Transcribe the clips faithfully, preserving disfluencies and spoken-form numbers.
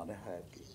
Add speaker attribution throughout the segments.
Speaker 1: মনে হয় আর কি।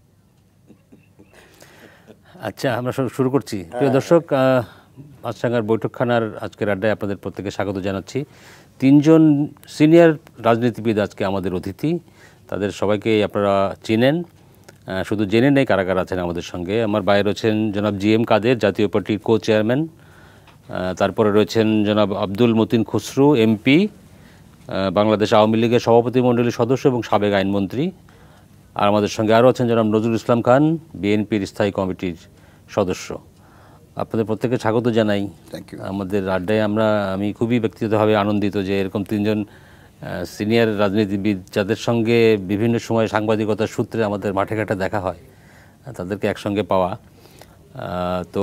Speaker 2: আচ্ছা, আমরা শুরু করছি। প্রিয় দর্শক, মাছরাঙ্গার বৈঠকখানার আজকের আড্ডায় আপনাদের প্রত্যেকে স্বাগত জানাচ্ছি। তিনজন সিনিয়র রাজনীতিবিদ আজকে আমাদের অতিথি। তাদের সবাইকে আপনারা চেনেন, শুধু জেনে নেই কারা কারা আছেন আমাদের সঙ্গে। আমার বাইরে রয়েছেন জনাব জি এম কাদের, জাতীয় পার্টির কো চেয়ারম্যান। তারপরে রয়েছেন জনাব আব্দুল মতিন খুসরু, এমপি, বাংলাদেশ আওয়ামী লীগের সভাপতিমণ্ডলীর সদস্য এবং সাবেক আইনমন্ত্রী। আর আমাদের সঙ্গে আরও আছেন জনাব নজরুল ইসলাম খান, বিএনপির স্থায়ী কমিটির সদস্য। আপনাদের প্রত্যেকে স্বাগত জানাই আমাদের আড্ডায়। আমরা আমি খুবই ব্যক্তিগতভাবে আনন্দিত যে এরকম তিনজন সিনিয়র রাজনীতিবিদ, যাদের সঙ্গে বিভিন্ন সময় সাংবাদিকতার সূত্রে আমাদের মাঠে ঘাটে দেখা হয়, তাদেরকে একসঙ্গে পাওয়া। তো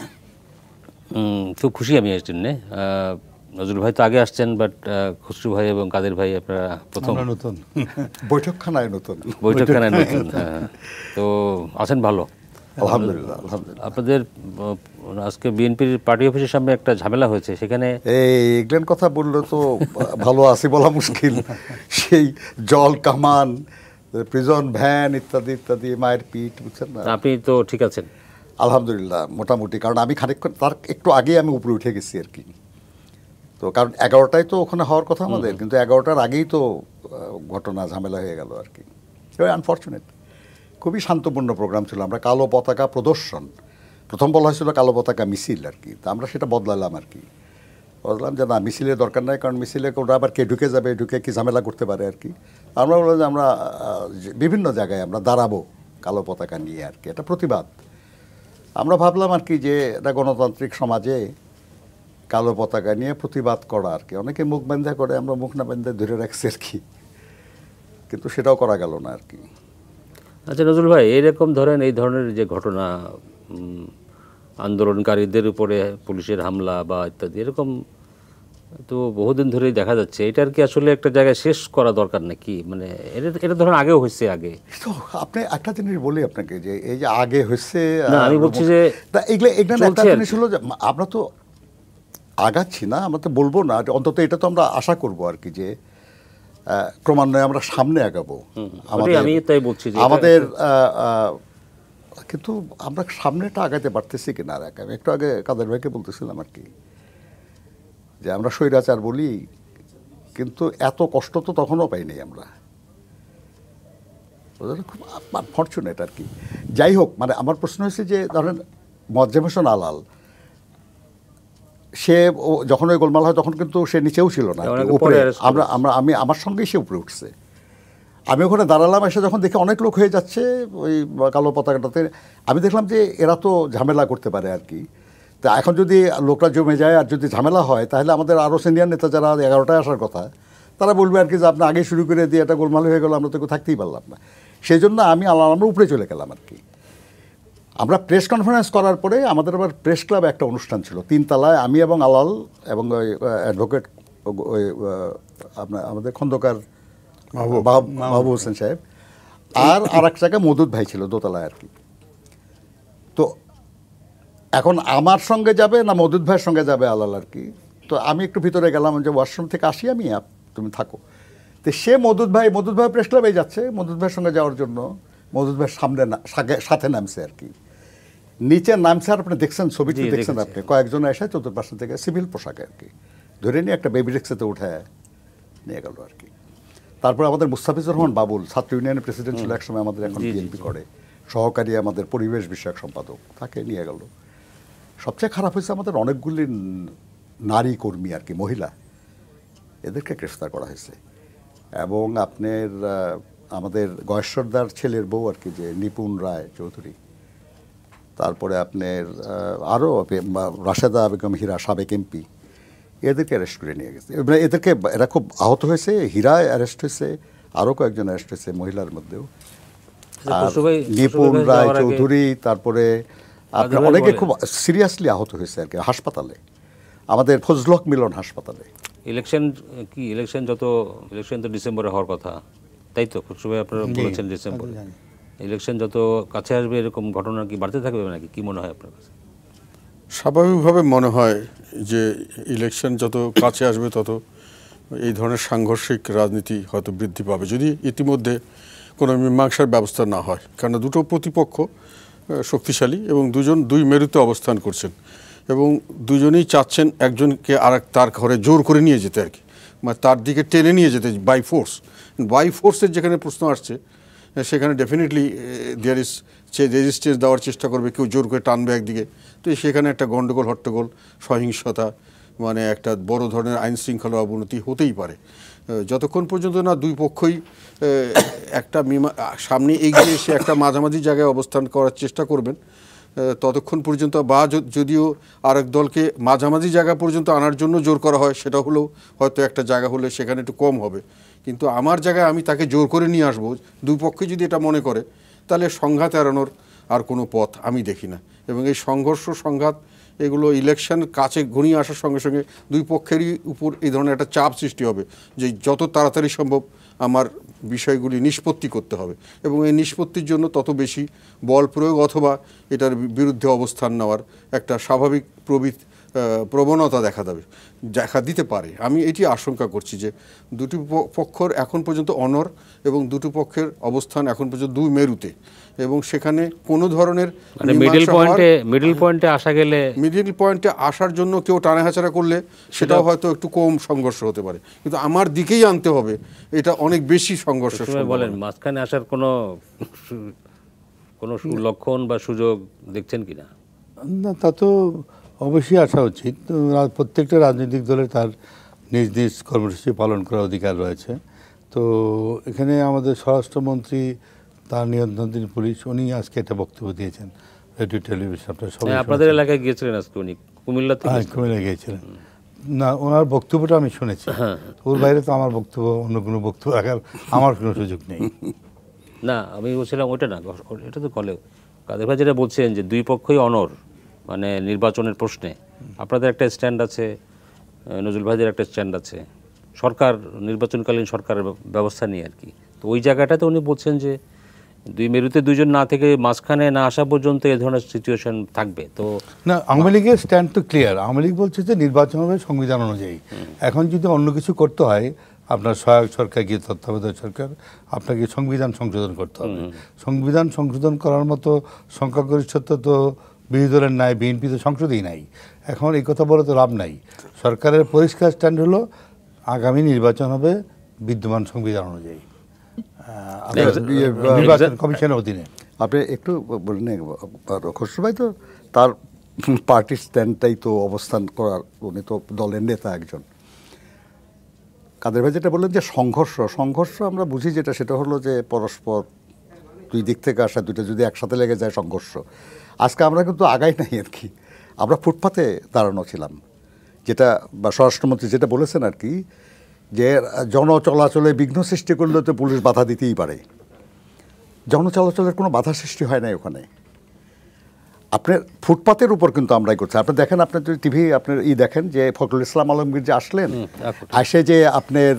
Speaker 2: খুব খুশি আমি এর জন্যে। নজরুল ভাই তো আগে আসছেন, বাট খুসরু ভাই এবং কাদের ভাই আপনারা প্রথম
Speaker 1: নতুন বৈঠকখানায় নতুন
Speaker 2: বৈঠকখানায় নতুন হ্যাঁ। তো আছেন ভালো?
Speaker 1: আলহামদুলিল্লাহ আলহামদুলিল্লাহ।
Speaker 2: আপনাদের আজকে বিএনপির পার্টি অফিসের সামনে একটা ঝামেলা হয়েছে, সেখানে
Speaker 1: এই এগুলোর কথা বললে তো ভালো আছে বলা মুশকিল। সেই জল কামান, প্রিজন ভ্যান ইত্যাদি ইত্যাদি, মায়ের পিঠ, বুঝছেন না?
Speaker 2: আপনি তো ঠিক আছেন?
Speaker 1: আলহামদুলিল্লাহ মোটামুটি, কারণ আমি খানিকক্ষণ তার একটু আগেই আমি উপরে উঠে গেছি আর কি। তো কারণ এগারোটায় তো ওখানে হওয়ার কথা আমাদের, কিন্তু এগারোটার আগেই তো ঘটনা ঝামেলা হয়ে গেল আর কি। আনফর্চুনেট। খুবই শান্তপূর্ণ প্রোগ্রাম ছিল। আমরা কালো পতাকা প্রদর্শন, প্রথম বলা হয়েছিল কালো পতাকা মিছিল আর কি, তা আমরা সেটা বদলালাম আর কি। বললাম যে না, মিছিলের দরকার নাই, কারণ মিছিলে ওরা আবার কে ঢুকে যাবে, ঢুকে কি ঝামেলা করতে পারে আর কি। আমরা বললাম যে আমরা বিভিন্ন জায়গায় আমরা দাঁড়াবো কালো পতাকা নিয়ে আর কি, এটা প্রতিবাদ। আমরা ভাবলাম আর কি যে এটা গণতান্ত্রিক সমাজে কালো পতাকা নিয়ে প্রতিবাদ করা আর কি। অনেকে মুখ বান্ধা করে, আমরা মুখ না বান্ধা ধরে রাখছি আর কি, কিন্তু সেটাও করা গেল না আর কি।
Speaker 2: আচ্ছা নজরুল ভাই, এইরকম ধরেন এই ধরনের যে ঘটনা, আন্দোলনকারীদের উপরে পুলিশের হামলা বা ইত্যাদি, এরকম তো বহুদিন ধরেই দেখা যাচ্ছে। এটার কি আসলে একটা জায়গায় শেষ করা দরকার নাকি? মানে এটা এটা ধরেন আগেও হয়েছে। আগে
Speaker 1: তো আপনি একটা জিনিস বলি আপনাকে, যে এই যে আগে হয়েছে,
Speaker 2: না আমি বলছি যে
Speaker 1: এগুলো এগুলো একটা জিনিস হলো যে আমরা তো আগাচ্ছি না, আমরা তো বলবো না, অন্তত এটা তো আমরা আশা করবো আর কি, যে ক্রমান্বয়ে আমরা সামনে আগাবো।
Speaker 2: আমি তাই বলছি
Speaker 1: আমাদের কিন্তু আমরা সামনেটা আগাতে পারতেছি কিনা। আর আমি একটু আগে কাদের ভাইকে বলতেছিলাম আর কি, যে আমরা স্বৈরাচার বলি, কিন্তু এত কষ্ট তো তখনও পাইনি আমরা। খুব আনফর্চুনেট আর কি। যাই হোক, মানে আমার প্রশ্ন হয়েছে যে ধরেন মোয়াজ্জেম হোসেন আলাল, সে যখন ওই গোলমাল হয় তখন কিন্তু সে নিচেও ছিল না, উপরে আমরা আমরা আমি আমার সঙ্গেই সে উপরে উঠছে। আমি ওখানে দাঁড়ালাম, এসে যখন দেখি অনেক লোক হয়ে যাচ্ছে ওই কালো পতাকাটাতে, আমি দেখলাম যে এরা তো ঝামেলা করতে পারে আর কি। তা এখন যদি লোকরা জমে যায় আর যদি ঝামেলা হয়, তাহলে আমাদের আরও সিনিয়র নেতা যারা এগারোটায় আসার কথা, তারা বলবে আর কি যে আপনি আগে শুরু করে দিয়ে এটা গোলমাল হয়ে গেল, আমরা তো কেউ থাকতেই পারলাম না। সেই জন্য আমি আলাল আমরা উপরে চলে গেলাম আর কি। আমরা প্রেস কনফারেন্স করার পরে আমাদের আবার প্রেস ক্লাবে একটা অনুষ্ঠান ছিল তিনতলায়, আমি এবং আলাল এবং ওই অ্যাডভোকেট ওই আপনার আমাদের খন্দকার মাহবুব হোসেন সাহেব, আর আর এক জায়গায় মদুদ ভাই ছিল দোতলায় আর কি। তো এখন আমার সঙ্গে যাবে না মদুদ ভাইয়ের সঙ্গে যাবে আলাল আর কি। তো আমি একটু ভিতরে গেলাম, যে ওয়াশরুম থেকে আসি আমি, তুমি থাকো। তো সে মদুদ ভাই মদুদ ভাই প্রেস ক্লাবে যাচ্ছে, মদুদ ভাইয়ের সঙ্গে যাওয়ার জন্য মদুদ ভাইয়ের সামনে সাথে নামছে আর কি। নিচে নামছে, আর আপনি দেখছেন ছবিটি দেখছেন আপনি, কয়েকজন এসে চতুর্পাশে থেকে সিভিল পোশাকে আর কি ধরে নিয়ে একটা বেবি রিক্সাতে উঠে নিয়ে গেল আর কি। তারপর আমাদের মুস্তাফিজুর রহমান বাবুল, ছাত্র ইউনিয়নের প্রেসিডেন্ট ছিল একসময়, আমাদের এখন বিএনপি করে, সহকারী আমাদের পরিবেশ বিষয়ক সম্পাদক, তাকে নিয়ে গেল। সবচেয়ে খারাপ হয়েছে আমাদের অনেকগুলি নারী কর্মী আর কি, মহিলা, এদেরকে গ্রেফতার করা হয়েছে। এবং আপনার আমাদের গয়েশ্বরদার ছেলের বউ আর কি, যে নিপুণ রায় চৌধুরী, তারপরে আপনার আরও রাশেদা বেগম হীরা, সাবেক এমপি, এদেরকে অ্যারেস্ট করে নিয়ে গেছে। এদেরকে এরা খুব আহত হয়েছে, হীরা অ্যারেস্ট হয়েছে, আরও কয়েকজন অ্যারেস্ট হয়েছে মহিলার মধ্যেও। আর নিপুণ রায় চৌধুরী, তারপরে আপনার অনেকে খুব সিরিয়াসলি আহত হয়েছে আর কি হাসপাতালে, আমাদের ফজলক মিলন হাসপাতালে।
Speaker 2: ইলেকশন কি ইলেকশন যত ইলেকশন তো ডিসেম্বরে হওয়ার কথা, তাই তো খুবই আপনারা বলেছেন ডিসেম্বরে। ইলেকশন যত কাছে আসবে এরকম ঘটনা কি বাড়তে থাকবে নাকি, কি মনে হয় আপনার কাছে?
Speaker 3: স্বাভাবিকভাবে মনে হয় যে ইলেকশন যত কাছে আসবে তত এই ধরনের সাংঘর্ষিক রাজনীতি হয়তো বৃদ্ধি পাবে। যদি ইতিমধ্যে কোনো মীমাংসার ব্যবস্থা না হয়, কারণ দুটো প্রতিপক্ষ শক্তিশালী এবং দুজন দুই মেরুতে অবস্থান করছেন এবং দুজনেই চাচ্ছেন একজনকে আর তার ঘরে জোর করে নিয়ে যেতে আর কি, মানে তার দিকে টেনে নিয়ে যেতে বাই ফোর্স। বাই ফোর্সের যেখানে প্রশ্ন আসছে সেখানে ডেফিনেটলি দেয়ার ইজ সে রেজিস্ট্যান্স দেওয়ার চেষ্টা করবে, কেউ জোর করে টানবে একদিকে, তো সেখানে একটা গণ্ডগোল হট্টগোল সহিংসতা মানে একটা বড় ধরনের আইন শৃঙ্খলার অবনতি হতেই পারে। যতক্ষণ পর্যন্ত না দুই পক্ষই একটা মীমা সামনে এগিয়ে এসে একটা মাঝামাঝি জায়গায় অবস্থান করার চেষ্টা করবেন ততক্ষণ পর্যন্ত, বা যদিও আরেক দলকে মাঝামাঝি জায়গা পর্যন্ত আনার জন্য জোর করা হয় সেটা হলেও হয়তো একটা জায়গা হলে সেখানে একটু কম হবে, কিন্তু আমার জায়গায় আমি তাকে জোর করে নিয়ে আসবো, দুই পক্ষে যদি এটা মনে করে তাহলে সংঘাত এড়ানোর আর কোনো পথ আমি দেখি না। এবং এই সংঘর্ষ সংঘাত এগুলো ইলেকশন কাছে ঘনিয়ে আসার সঙ্গে সঙ্গে দুই পক্ষেরই উপর এই ধরনের একটা চাপ সৃষ্টি হবে যে যত তাড়াতাড়ি সম্ভব আমার বিষয়গুলি নিষ্পত্তি করতে হবে, এবং এই নিষ্পত্তির জন্য তত বেশি বল প্রয়োগ অথবা এটার বিরুদ্ধে অবস্থান নেওয়ার একটা স্বাভাবিক প্রবৃত্তি প্রবণতা দেখা দেবে দেখা দিতে পারে। আমি এটি আশঙ্কা করছি যে দুটি পক্ষর এখন পর্যন্ত অনর এবং দুটি পক্ষের অবস্থান এখন পর্যন্ত দুই মেরুতে, এবং সেখানে কোনো ধরনের
Speaker 2: মিডল পয়েন্টে মিডল পয়েন্টে আসা গেলে
Speaker 3: মিডল পয়েন্টে আসার জন্য কেউ টানাহাচাড়া করলে সেটাও হয়তো একটু কম সংঘর্ষ হতে পারে, কিন্তু আমার দিকেই আনতে হবে এটা অনেক বেশি সংঘর্ষ।
Speaker 2: বলেন মাঝখানে আসার কোনো কোনো লক্ষণ বা সুযোগ দেখছেন কিনা?
Speaker 4: না, তা তো অবশ্যই আসা উচিত। প্রত্যেকটা রাজনৈতিক দলের তার নিজ নিজ কর্মসূচি পালন করার অধিকার রয়েছে। তো এখানে আমাদের স্বরাষ্ট্রমন্ত্রী, তার নিয়ন্ত্রণাধীন পুলিশ, উনি আজকে একটা বক্তব্য দিয়েছেন রেডিও টেলিভিশন। আপনার সবাই
Speaker 2: আপনাদের এলাকায় গিয়েছিলেন আজকে উনি? কুমিল্লাতে?
Speaker 4: হ্যাঁ, কুমিল্লা গিয়েছিলেন। না, ওনার বক্তব্যটা আমি শুনেছি, ওর বাইরে তো আমার বক্তব্য অন্য কোনো বক্তব্য রাখার আমার কোনো সুযোগ নেই।
Speaker 2: না, আমি বলছিলাম ওইটা না, এটা তো কলে কাদের ভাই যেটা বলছেন যে দুই পক্ষই অনর, মানে নির্বাচনের প্রশ্নে আপনাদের একটা স্ট্যান্ড আছে, নজরুল ভাইদের একটা স্ট্যান্ড আছে, সরকার নির্বাচনকালীন সরকারের ব্যবস্থা নিয়ে আর কি। তো ওই জায়গাটাতে উনি বলছেন যে দুই মেরুতে দুইজন না থেকে মাঝখানে না আসা পর্যন্ত এই ধরনের সিচুয়েশন থাকবে। তো
Speaker 4: না, আওয়ামী লীগের স্ট্যান্ড তো ক্লিয়ার। আওয়ামী লীগ বলছে যে নির্বাচন হবে সংবিধান অনুযায়ী। এখন যদি অন্য কিছু করতে হয়, আপনার সহায়ক সরকার গিয়ে তত্ত্বাবধায়ক সরকার, আপনাকে সংবিধান সংশোধন করতে হবে। সংবিধান সংশোধন করার মতো সংখ্যাগরিষ্ঠতা তো বিরোধী দলের নাই, বিএনপি তো সংসদেই নাই। এখন এই কথা বলে তো লাভ নাই। সরকারের পরিষ্কার স্ট্যান্ড হলো আগামী নির্বাচন হবে বিদ্যমান সংবিধান অনুযায়ী, নির্বাচন কমিশনের অধীনে।
Speaker 1: আপনি একটু বলেন, খসরু ভাই তো তার পার্টির স্ট্যান্ডটাই তো অবস্থান করার, উনি তো দলের নেতা একজন। কাদের ভাই যেটা বললেন যে সংঘর্ষ সংঘর্ষ আমরা বুঝি যেটা, সেটা হলো যে পরস্পর দুই দিক থেকে আসা দুইটা যদি একসাথে লেগে যায় সংঘর্ষ। আজকে আমরা কিন্তু আগাই নাই আর কি, আমরা ফুটপাতে দাঁড়ানো ছিলাম, যেটা বা স্বরাষ্ট্রমন্ত্রী যেটা বলেছেন আর কি, যে জন চলাচলে বিঘ্ন সৃষ্টি করলে তো পুলিশ বাধা দিতেই পারে। জন চলাচলের কোনো বাধা সৃষ্টি হয় নাই ওখানে। আপনার ফুটপাতের উপর কিন্তু আমরাই করছি। আপনি দেখেন, আপনার যদি টিভি আপনার ই দেখেন যে ফখরুল ইসলাম আলমগীর যে আসলেন, আসে যে আপনার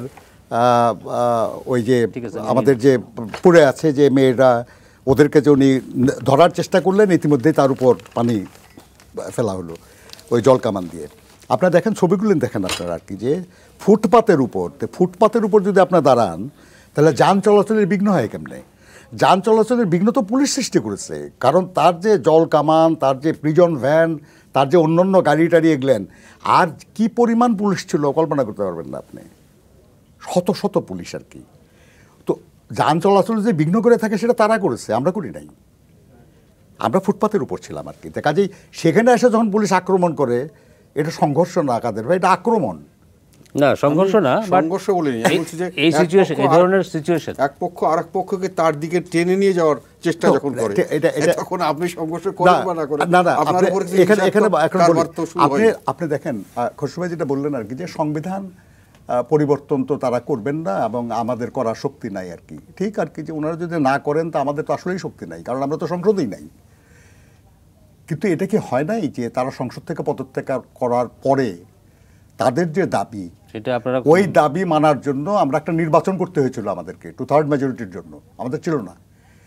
Speaker 1: ওই যে আমাদের যে পড়ে আছে যে মেয়েরা, ওদেরকে যে উনি ধরার চেষ্টা করলেন, ইতিমধ্যেই তার উপর পানি ফেলা হলো ওই জল কামান দিয়ে। আপনারা দেখেন, ছবিগুলো দেখেন আপনারা আর কি, যে ফুটপাতের উপর ফুটপাতের উপর যদি আপনার দাঁড়ান তাহলে যান চলাচলের বিঘ্ন হয় কেমনে? যান চলাচলের বিঘ্ন তো পুলিশ সৃষ্টি করেছে, কারণ তার যে জল কামান, তার যে প্রিজন ভ্যান, তার যে অন্যান্য গাড়ি টাড়ি এগলেন, আর কি পরিমাণ পুলিশ ছিল কল্পনা করতে পারবেন না আপনি। শত শত পুলিশ আর কি। তো যান চলাচল যে বিঘ্ন করে থাকে সেটা তারা করেছে, আমরা করি নাই। আমরা ফুটপাতের উপর ছিলাম আর কি। কাজেই সেখানে এসে যখন পুলিশ আক্রমণ করে, এটা সংঘর্ষ না কাদের ভাই, এটা আক্রমণ
Speaker 2: না, সংঘর্ষ না,
Speaker 3: সংঘর্ষ বলিনি। আমি বলছি যে
Speaker 2: এই সিচুয়েশন, এই ধরনের সিচুয়েশন
Speaker 3: এক পক্ষ আরেক পক্ষকে তার দিকে টেনে নিয়ে যাওয়ার চেষ্টা যখন করে, এটা এটা তখন আপনি সংঘর্ষ করেন বা না করেন, না না আপনার উপর এখানে এখানে আপনি
Speaker 1: আপনি দেখেন খসরু ভাই যেটা বললেন আর কি, যে সংবিধান পরিবর্তন তো তারা করবেন না এবং আমাদের করার শক্তি নাই আর কি। ঠিক আর কি, যে ওনারা যদি না করেন তা আমাদের তো আসলেই শক্তি নাই, কারণ আমরা তো সংসদেই নাই। কিন্তু এটা কি হয় নাই যে তারা সংসদ থেকে পদত্যাগ করার পরে তাদের যে দাবি,
Speaker 2: সেটা আপনারা
Speaker 1: ওই দাবি মানার জন্য আমরা একটা নির্বাচন করতে হয়েছিল আমাদেরকে, টু থার্ড মেজরিটির জন্য, আমাদের ছিল না।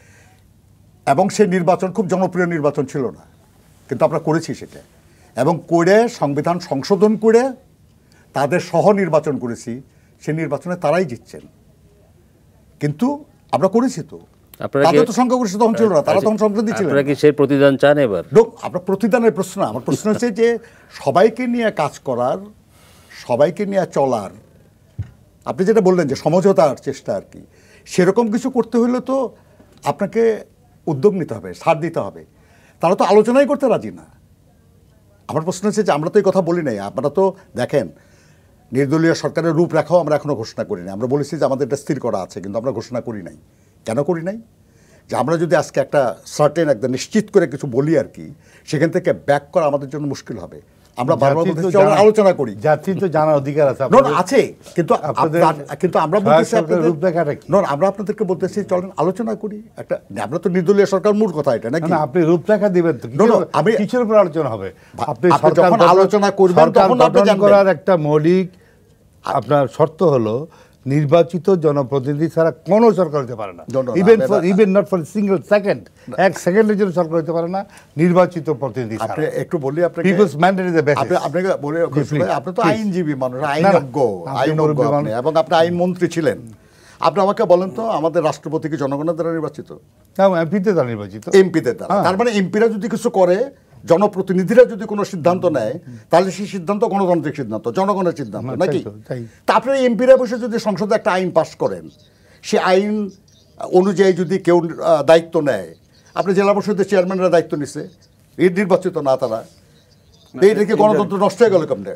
Speaker 1: এবং সেই নির্বাচন খুব জনপ্রিয় নির্বাচন ছিল না, কিন্তু আমরা করেছি সেটা। এবং করে সংবিধান সংশোধন করে তাদের সহ নির্বাচন করেছি, সেই নির্বাচনে তারাই জিতছেন। কিন্তু আমরা করেছি তো,
Speaker 2: আপনারা
Speaker 1: তাদের তো সংখ্যাগরিষ্ঠ তখন ছিল না, তারা তখন সংসদে ছিলেন।
Speaker 2: আপনারা কি সেই প্রতিদান চান এবার?
Speaker 1: আপনার প্রতিদানের প্রশ্ন না, আমার প্রশ্ন হচ্ছে যে সবাইকে নিয়ে কাজ করার, সবাইকে নিয়ে চলার, আপনি যেটা বললেন যে সমঝোতার চেষ্টা আর কি, সেরকম কিছু করতে হলে তো আপনাকে উদ্যোগ নিতে হবে, ছাড় দিতে হবে। তারা তো আলোচনাই করতে রাজি না। আমার প্রশ্ন হচ্ছে যে আমরা তো এই কথা বলি নাই, আপনারা তো দেখেন নির্দলীয় সরকারের রূপরেখাও আমরা এখনো ঘোষণা করি নাই। আমরা বলেছি যে আমাদের এটা স্থির করা আছে, কিন্তু আমরা ঘোষণা করি নাই। কেন করি নাই? যে আমরা যদি আজকে একটা সার্টেন একদম নিশ্চিত করে কিছু বলি আর কি, সেখান থেকে ব্যাক করা আমাদের জন্য মুশকিল হবে। আমরা বারবার আলোচনা করি,
Speaker 4: জাতি তো জানার অধিকার আছে
Speaker 1: আছে, কিন্তু কিন্তু আমরা বলতেছি আমরা আপনাদেরকে বলতেছি চলেন আলোচনা করি একটা। আমরা তো নির্দলীয় সরকার, মূল কথা এটা নাকি?
Speaker 4: আপনি রূপরেখা দিবেন তো, আমি কিসের উপর আলোচনা হবে? আপনি
Speaker 1: যখন আলোচনা করবেন তখন আপনি জানবেন।
Speaker 4: করার একটা মৌলিক আপনার শর্ত হলো নির্বাচিত জনপ্রতিনিধি ছাড়া কোনো সরকার হতে পারে না, even for even not for single second, এক সেকেন্ডের জন্য সরকার হতে পারে না নির্বাচিত প্রতিনিধি ছাড়া।
Speaker 1: আপনি একটু বলি, আপনাকে
Speaker 4: people's mandate is the basis.
Speaker 1: আপনি আপনাকে বলে, আপনি তো আইনজীবী মানুষ, আইনজ্ঞ, আইনজ্ঞ আপনি, এবং আপনি আইন মন্ত্রী ছিলেন। আপনি আমাকে বলেন তো, আমাদের রাষ্ট্রপতি কি জনগণের দ্বারা নির্বাচিত?
Speaker 4: এমপিতে দ্বারা নির্বাচিত।
Speaker 1: এমপিদের দ্বারা। তার মানে এমপিরা যদি কিছু করে, জনপ্রতিনিধিরা যদি কোনো সিদ্ধান্ত নেয়, তাহলে সেই সিদ্ধান্ত গণতান্ত্রিক সিদ্ধান্ত, জনগণের সিদ্ধান্ত নাকি? তা আপনার এমপিরা বসে যদি সংসদে একটা আইন পাশ করেন, সে আইন অনুযায়ী যদি কেউ দায়িত্ব নেয়, আপনি জেলা পরিষদের চেয়ারম্যানরা দায়িত্ব নিচ্ছে, এই নির্বাচিত না তারা, এইটা কি গণতন্ত্র নষ্ট হয়ে গেল কেমনে?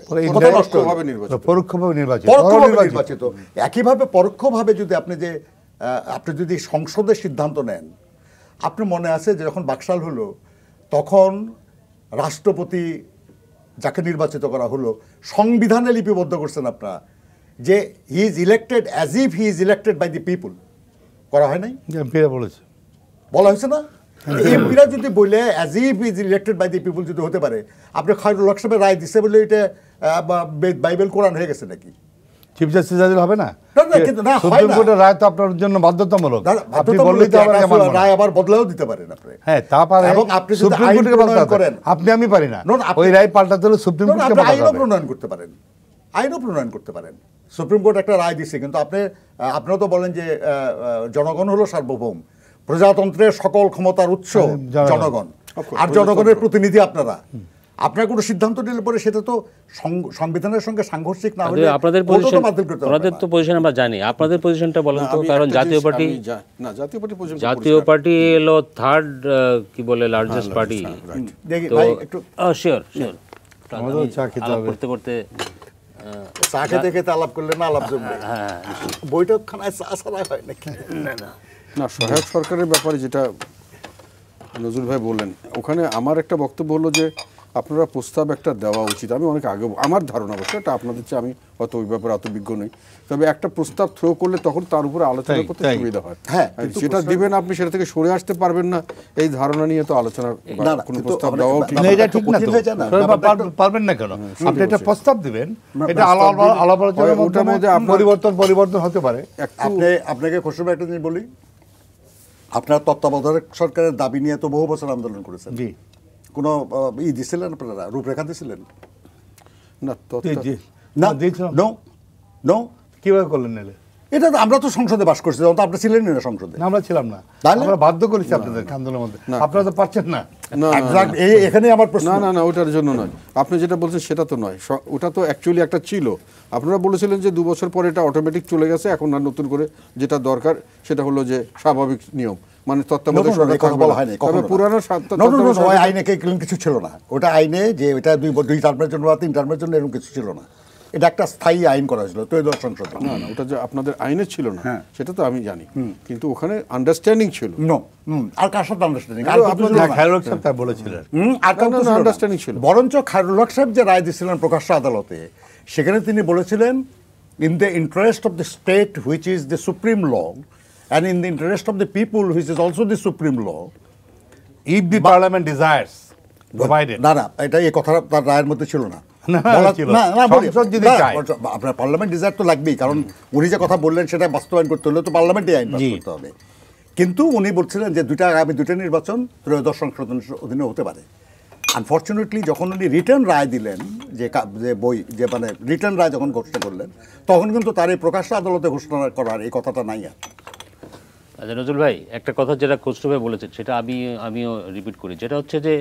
Speaker 4: পরোক্ষভাবে
Speaker 1: নির্বাচিত। একইভাবে পরোক্ষভাবে যদি আপনি যে আপনি যদি সংসদের সিদ্ধান্ত নেন, আপনার মনে আছে যে যখন বাকশাল হলো তখন রাষ্ট্রপতি যাকে নির্বাচিত করা হলো সংবিধানে লিপিবদ্ধ করছেন আপনারা যে he is elected as if he is elected by the people. করা হয় নাই?
Speaker 4: এমপিরা বলেছে,
Speaker 1: বলা হয়েছে না? এমপিরা যদি বলে as if is elected by the people যদি হতে পারে, আপনি খায়রুল হক সাহেবের রায় দিচ্ছে বলে এটা বাইবেল কোরআন হয়ে গেছে নাকি?
Speaker 4: চিফ জাস্টিস হবে না? সুপ্রিম কোর্টের রায় তো আপনার জন্য বাধ্যতামূলক। আপনি বললেই তো
Speaker 1: রায় আবার বদলাও দিতে পারেন আপনি।
Speaker 4: হ্যাঁ, তা পারে, এবং আপনি সুপ্রিম কোর্টকে বলতে করেন, আপনি আমি পারি না, ওই রায় পাল্টাতে হলে সুপ্রিম কোর্টকে বলতে হবে।
Speaker 1: আইনও প্রণয়ন করতে পারেন, আইনও প্রণয়ন করতে পারেন। সুপ্রিম কোর্ট একটা রায় দিচ্ছে, কিন্তু আপনি আপনারা তো বলেন যে জনগণ হলো সার্বভৌম, প্রজাতন্ত্রের সকল ক্ষমতার উৎস জনগণ, আর জনগণের প্রতিনিধি আপনারা। আপনার কোনো সিদ্ধান্ত নিলে পরে সেটা তো সংবিধানের সঙ্গে সাংঘর্ষিক না হলে
Speaker 2: আপনাদের পজিশন, আপনাদের তো পজিশন আমরা জানি, আপনাদের পজিশনটা বলেন তো। কারণ জাতীয় পার্টি,
Speaker 3: না Jatiya Party position,
Speaker 2: Jatiya Party হলো থার্ড কি বলে লার্জেস্ট পার্টি। তো শিওর শিওর
Speaker 4: আমাদের চা খেতে হবে,
Speaker 2: করতে করতে
Speaker 1: চা খেতে খেতে আলাপ করলে না আলাপ জমবে। হ্যাঁ, বৈঠক খানায় চা ছাড়া হয় নাকি?
Speaker 3: না না না, সহায়ক সরকারের ব্যাপারে যেটা নজরুল ভাই বললেন, ওখানে আমার একটা বক্তব্য হলো যে আপনারা প্রস্তাব একটা দেওয়া উচিত। আমি অনেক আগে, আমার ধারণা অবশ্য এটা আপনাদের চেয়ে আমি অত ওই ব্যাপারে অত বিজ্ঞ নই, তবে একটা প্রস্তাব থ্রো করলে তখন তার উপরে আলোচনা করতে সুবিধা হয়। হ্যাঁ, যেটা দিবেন আপনি সেটা থেকে সরে আসতে পারবেন না, এই ধারণা নিয়ে তো আলোচনা, কোনো প্রস্তাব দেওয়া ঠিক
Speaker 4: না। পারবেন না কেন? আপনি একটা প্রস্তাব দিবেন, এটা আলাপ আলোচনার মধ্যে পরিবর্তন পরিবর্তন হতে পারে।
Speaker 1: আপনি আপনাকে খসরু ভাই একটা জিনিস বলি, আপনার তত্ত্বাবধায়ক সরকারের দাবি নিয়ে তো বহু বছর আন্দোলন করেছেন। জি, কোনো ই দিছিলেন আপনারা, রূপরেখা দিছিলেন
Speaker 4: না?
Speaker 1: না, নো নো,
Speaker 4: কিভাবে করলেন? নিলে
Speaker 1: এটা আমরা তো সংসদে বাস করছি, তখন তো আপনারা ছিলেন না সংসদে।
Speaker 4: আমরা ছিলাম না, আমরা বাধ্য করেছি আপনাদের আন্দোলনের মধ্যে, আপনারা তো পারছেন না।
Speaker 1: এখানে আমার প্রশ্ন।
Speaker 3: না না না, ওটার জন্য নয়, আপনি যেটা বলছেন সেটা তো নয়, ওটা তো অ্যাকচুয়ালি একটা ছিল। আপনারা বলেছিলেন যে দু বছর পরে এটা অটোমেটিক চলে গেছে, এখন আর নতুন করে যেটা দরকার সেটা হলো যে স্বাভাবিক নিয়ম, মানে তত্ত্বাবধায়ক সরকার বলা হয়নি। তবে পুরানো
Speaker 1: আইনে কিছু ছিল না, ওটা আইনে যে ওটা দুই দুই টার্মের জন্য বা তিন টার্মের জন্য এরকম কিছু ছিল না। এটা একটা স্থায়ী আইন করা হয়েছিল ত্রয়োদশ সংসদে।
Speaker 3: না না, ওটা যে আপনাদের আইনে ছিল না সেটা তো আমি জানি, কিন্তু ওখানে আন্ডারস্ট্যান্ডিং ছিল।
Speaker 1: নো, আর কার সাথে আন্ডারস্ট্যান্ডিং?
Speaker 4: খায়রুল হক সাহেব তা বলেছিলেন,
Speaker 1: আর কার সাথে আন্ডারস্ট্যান্ডিং ছিল? বরঞ্চ খায়রুল হক সাহেব যে রায় দিয়েছিলেন প্রকাশ্য আদালতে, সেখানে তিনি বলেছিলেন in the interest of the state which is the supreme law and in the interest of the people which is also the supreme law,
Speaker 4: if the parliament desires, provided.
Speaker 1: না না, এটা এই কথা তার রায়ের মধ্যে ছিল না। আপনার পার্লামেন্ট ডিজায়ার তো লাগবেই, কারণ উনি যে কথা বললেন সেটা বাস্তবায়ন করতে হলে তো পার্লামেন্টে আইন পাস করতে হবে। কিন্তু উনি বলছিলেন যে দুইটা আগামী দুইটা নির্বাচন ত্রয়োদশ সংশোধনের অধীনে হতে পারে। আনফর্চুনেটলি যখন উনি রিটার্ন রায় দিলেন, যে যে বই যে মানে রিটার্ন রায় যখন ঘোষণা করলেন, তখন কিন্তু তার এই প্রকাশ্য আদালতে ঘোষণা করার এই কথাটা নাই। আর
Speaker 2: আচ্ছা নজরুল ভাই, একটা কথা যেটা খসরু ভাই বলেছেন সেটা আমি আমিও রিপিট করি, যেটা হচ্ছে যে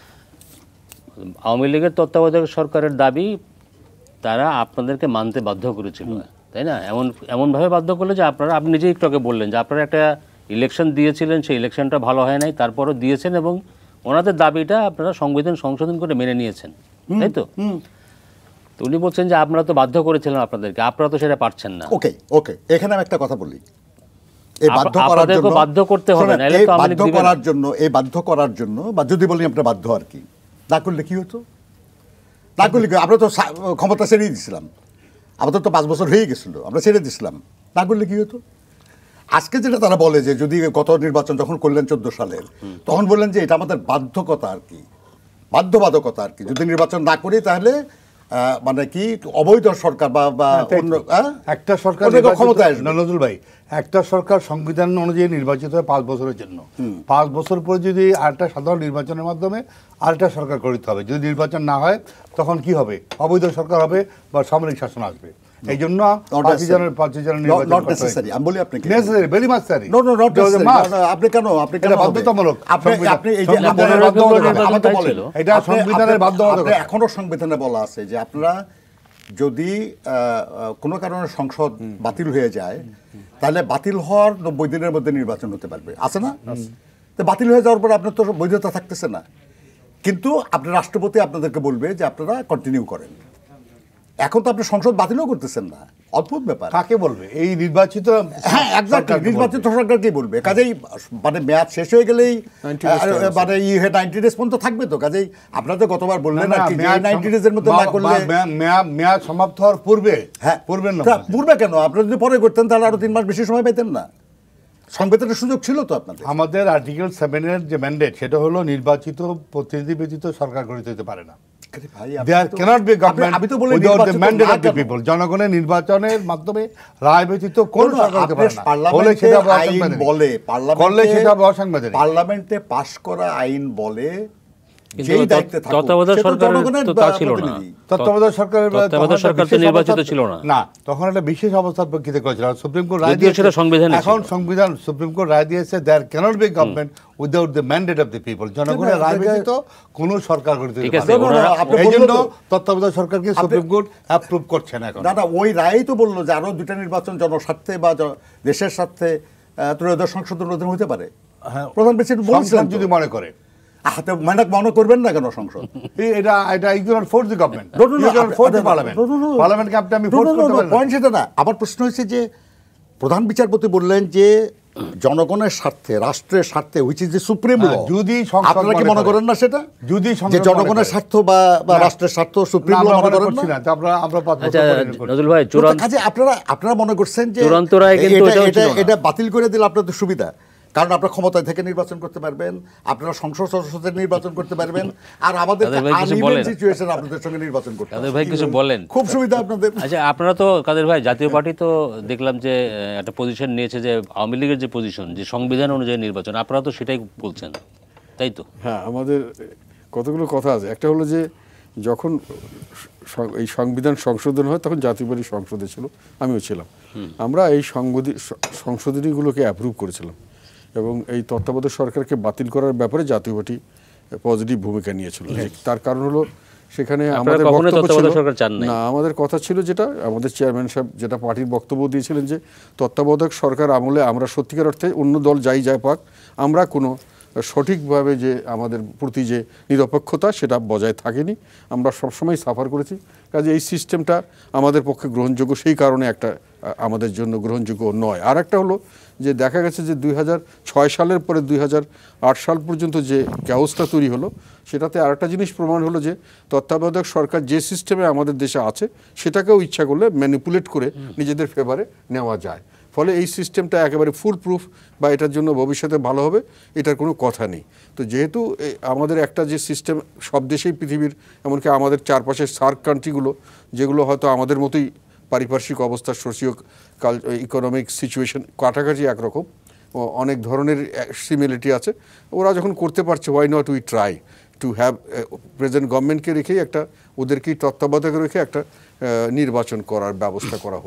Speaker 2: আওয়ামী লীগের তত্ত্বাবধায়ক সরকারের দাবি তারা আপনাদেরকে মানতে বাধ্য করেছিল, তাই না? এমন এমনভাবে বাধ্য করলে যে আপনারা, আপনি নিজেই একটু আগে বললেন যে আপনারা একটা ইলেকশন দিয়েছিলেন, সেই ইলেকশনটা ভালো হয় নাই, তারপরও দিয়েছেন এবং ওনাদের দাবিটা আপনারা সংবিধান সংশোধন করে মেনে নিয়েছেন, তাই তো? তো উনি বলছেন যে আপনারা তো বাধ্য করেছিলেন আপনাদেরকে, আপনারা তো সেটা পারছেন না।
Speaker 1: ওকে ওকে এখানে আমি একটা কথা বলি, এই বাধ্য করার
Speaker 2: আপনাদেরকে
Speaker 1: জন্য
Speaker 2: বাধ্য করতে হবে না,
Speaker 1: এই বাধ্য করার জন্য এই বাধ্য করার জন্য বা যদি বলি আমরা বাধ্য আর কি, না করলে কি হতো? না করলে কি, আমরা তো ক্ষমতা ছেড়েই দিছিলাম, আমাদের তো পাঁচ বছর হয়ে গেছিল, আমরা ছেড়ে দিছিলাম, না করলে কি হতো? আজকে যেটা তারা বলে যে যদি গত নির্বাচন যখন করলেন চোদ্দ সালের, তখন বললেন যে এটা আমাদের বাধ্যকতা আর কি, বাধ্যবাধকতা আর কি, যদি নির্বাচন না করি তাহলে মানে কি অবৈধ সরকার বা অন্য
Speaker 4: একটা সরকার ক্ষমতায় আসবে। নজরুল ভাই, একটা সরকার সংবিধান অনুযায়ী নির্বাচিত হয় পাঁচ বছরের জন্য, পাঁচ বছর পরে যদি আরেকটা সাধারণ নির্বাচনের মাধ্যমে আরেকটা সরকার গঠিত হবে, যদি নির্বাচন না হয় তখন কি হবে? অবৈধ সরকার হবে বা সামরিক শাসন আসবে। এই জন্য পাঁচই জানুয়ারি পাঁচই জানুয়ারি নির্বাচন
Speaker 1: নট নেসেসারি, আমি বলি আপনাকে
Speaker 4: necessary, very much necessary.
Speaker 1: No no not necessary. আপনি কেন আপনি কেন
Speaker 4: বাধ্যতামূলক?
Speaker 1: আপনি আপনি এই যে আপনারা আমাকে বলেন
Speaker 4: এটা সংবিধানের বাধ্যবাধকতা।
Speaker 1: এখনো সংবিধানে বলা আছে যে আপনারা যদি কোনো কারণে সংসদ বাতিল হয়ে যায় তাহলে বাতিল হওয়ার নব্বই দিনের মধ্যে নির্বাচন হতে পারবে, আছে না? তো বাতিল হয়ে যাওয়ার পর আপনার তো বৈধতা থাকতেছে না, কিন্তু আপনার রাষ্ট্রপতি আপনাদেরকে বলবে যে আপনারা কন্টিনিউ করেন। এখন তো আপনি সংসদ বাতিলও করতেছেন না, অদ্ভুত ব্যাপার।
Speaker 4: কাকে বলবে? এই নির্বাচিত,
Speaker 1: হ্যাঁ এক্স্যাক্টলি, নির্বাচিত সরকারকেই বলবে। কাজেই মানে মেয়াদ শেষ হয়ে গেলেই মানে ই নাইনটি ডেজ পর্যন্ত থাকবে তো। কাজেই আপনারা তো গতবার বললেন না কি নাইনটি ডেজের মধ্যে না করলে
Speaker 4: মেয়াদ সমাপ্ত হওয়ার পূর্বে,
Speaker 1: হ্যাঁ
Speaker 4: পূর্বে না,
Speaker 1: পূর্বে কেন? আপনারা যদি পরে করতেন তাহলে আরো তিন মাস বেশি সময় পেতেন না, সংবিধানের সুযোগ ছিল তো আপনাদের।
Speaker 4: আমাদের আর্টিকেল সেভেনের যে ম্যান্ডেট সেটা হলো নির্বাচিত প্রতিনিধি ব্যতীত সরকার গঠিত হতে পারে না। জনগণের নির্বাচনের মাধ্যমে রায় ব্যতীত কোন সরকার হতে পারে না।
Speaker 1: পার্লামেন্টে পাস করা আইন বলে
Speaker 2: তত্ত্বাবধায়ক সরকার নির্বাচিত ছিল না,
Speaker 4: তখন একটা বিশেষ অবস্থার প্রেক্ষিতে করেছিল। সুপ্রিম কোর্ট রায় দিয়েছে, এখন সংবিধান সুপ্রিম কোর্ট রায় দিয়েছে there cannot be government without the mandate of the people. জনগণের রায় ব্যতীত কোন সরকার গঠিত হতে পারে না। এই জন্য তত্ত্বাবধায়ক সরকারকে সুপ্রিম কোর্ট অ্যাপ্রুভ করছে না এখন।
Speaker 1: দাদা ওই রায়ই তো বললো যে আরো দুটা নির্বাচন জনস্বার্থে বা দেশের স্বার্থে ত্রয়োদশ সংশোধন অধীন হতে পারে। প্রধান প্রেসিডেন্ট বলছিলেন
Speaker 4: যদি মনে করে
Speaker 1: হাতে মানে মনে করবেন না কেন সংসদ?
Speaker 4: এটা এটা you cannot force the government, you cannot force the parliament, পার্লামেন্টকে আপনি আমি ফোর্স করতে পারি না।
Speaker 1: পয়েন্ট সেটা না। আমার প্রশ্ন হচ্ছে যে প্রধান বিচারপতি বললেন যে জনগণের স্বার্থে, রাষ্ট্রের স্বার্থে, which is the supreme law,
Speaker 4: যদি
Speaker 1: আপনারা কি মনে করেন না সেটা?
Speaker 4: যদি
Speaker 1: যে জনগণের স্বার্থ বা রাষ্ট্রের স্বার্থ সুপ্রিম ল মনে করেন না?
Speaker 4: আমরা আমরা
Speaker 2: নজরুল ভাই,
Speaker 1: কাজে আপনারা আপনারা মনে করছেন যে
Speaker 2: চূড়ান্ত রায় কিন্তু
Speaker 1: এটা এটা বাতিল করে দিলে আপনাদের সুবিধা, কারণ আপনারা ক্ষমতায় থেকে নির্বাচন করতে পারবেন, আপনারা সংসদ সদস্যদের নির্বাচন করতে পারবেন, আর আমাদের সিচুয়েশন আপনাদের সঙ্গে নির্বাচন করতে
Speaker 2: কাদের ভাই কিছু বলেন,
Speaker 1: খুব সুবিধা আপনাদের।
Speaker 2: আচ্ছা আপনারা তো কাদের ভাই জাতীয় পার্টি তো দেখলাম যে একটা পজিশন নিয়েছে যে আওয়ামী লীগের যে পজিশন যে সংবিধান অনুযায়ী নির্বাচন, আপনারা তো সেটাই বলছেন, তাই তো?
Speaker 3: হ্যাঁ, আমাদের কতগুলো কথা আছে। একটা হলো যে যখন এই সংবিধান সংশোধন হয় তখন জাতীয় পার্টি সংসদে ছিল, আমিও ছিলাম। আমরা এই সংশোধনীগুলোকে অ্যাপ্রুভ করেছিলাম এবং এই তত্ত্বাবধায়ক সরকারকে বাতিল করার ব্যাপারে জাতীয় পার্টি পজিটিভ ভূমিকা নিয়েছিল। তার কারণ হলো সেখানে আমাদের বক্তব্য ছিল না, আমাদের কথা ছিল যেটা আমাদের চেয়ারম্যান সাহেব যেটা পার্টির বক্তব্য দিয়েছিলেন যে তত্ত্বাবধায়ক সরকার আমলে আমরা সত্যিকার অর্থে অন্য দল যাই যায় পাক, আমরা কোনো সঠিকভাবে যে আমাদের প্রতি যে নিরপেক্ষতা সেটা বজায় থাকেনি, আমরা সবসময় সাফার করেছি। কাজে এই সিস্টেমটা আমাদের পক্ষে গ্রহণযোগ্য, সেই কারণে একটা আমাদের জন্য গ্রহণযোগ্য নয়। আর একটা হলো যে দেখা গেছে যে দুই হাজার ছয় সালের পরে দুই হাজার আট সাল পর্যন্ত যে ক্যাওসটা তৈরি হলো সেটাতে আরেকটা জিনিস প্রমাণ হলো যে তত্ত্বাবধায়ক সরকার যে সিস্টেমে আমাদের দেশে আছে সেটাকেও ইচ্ছা করলে ম্যানিপুলেট করে নিজেদের ফেভারে নেওয়া যায়। ফলে এই সিস্টেমটা একেবারে ফুল প্রুফ বা এটার জন্য ভবিষ্যতে ভালো হবে এটার কোনো কথা নেই। তো যেহেতু আমাদের একটা যে সিস্টেম সব দেশেই পৃথিবীর, এমনকি আমাদের চারপাশের সার্ক কান্ট্রিগুলো যেগুলো হয়তো আমাদের মতোই পারিপার্শ্বিক অবস্থা, সোশিও কাল ইকোনমিক সিচুয়েশন কাছাকাছি একরকম, অনেক ধরনের সিমিলারিটি আছে, ওরা যখন করতে পারছে why not we try to have present গভর্নমেন্টকে রেখেই একটা ওদেরকেই তত্ত্বাবধায়ক রেখে একটা নির্বাচন করার ব্যবস্থা করা হোক।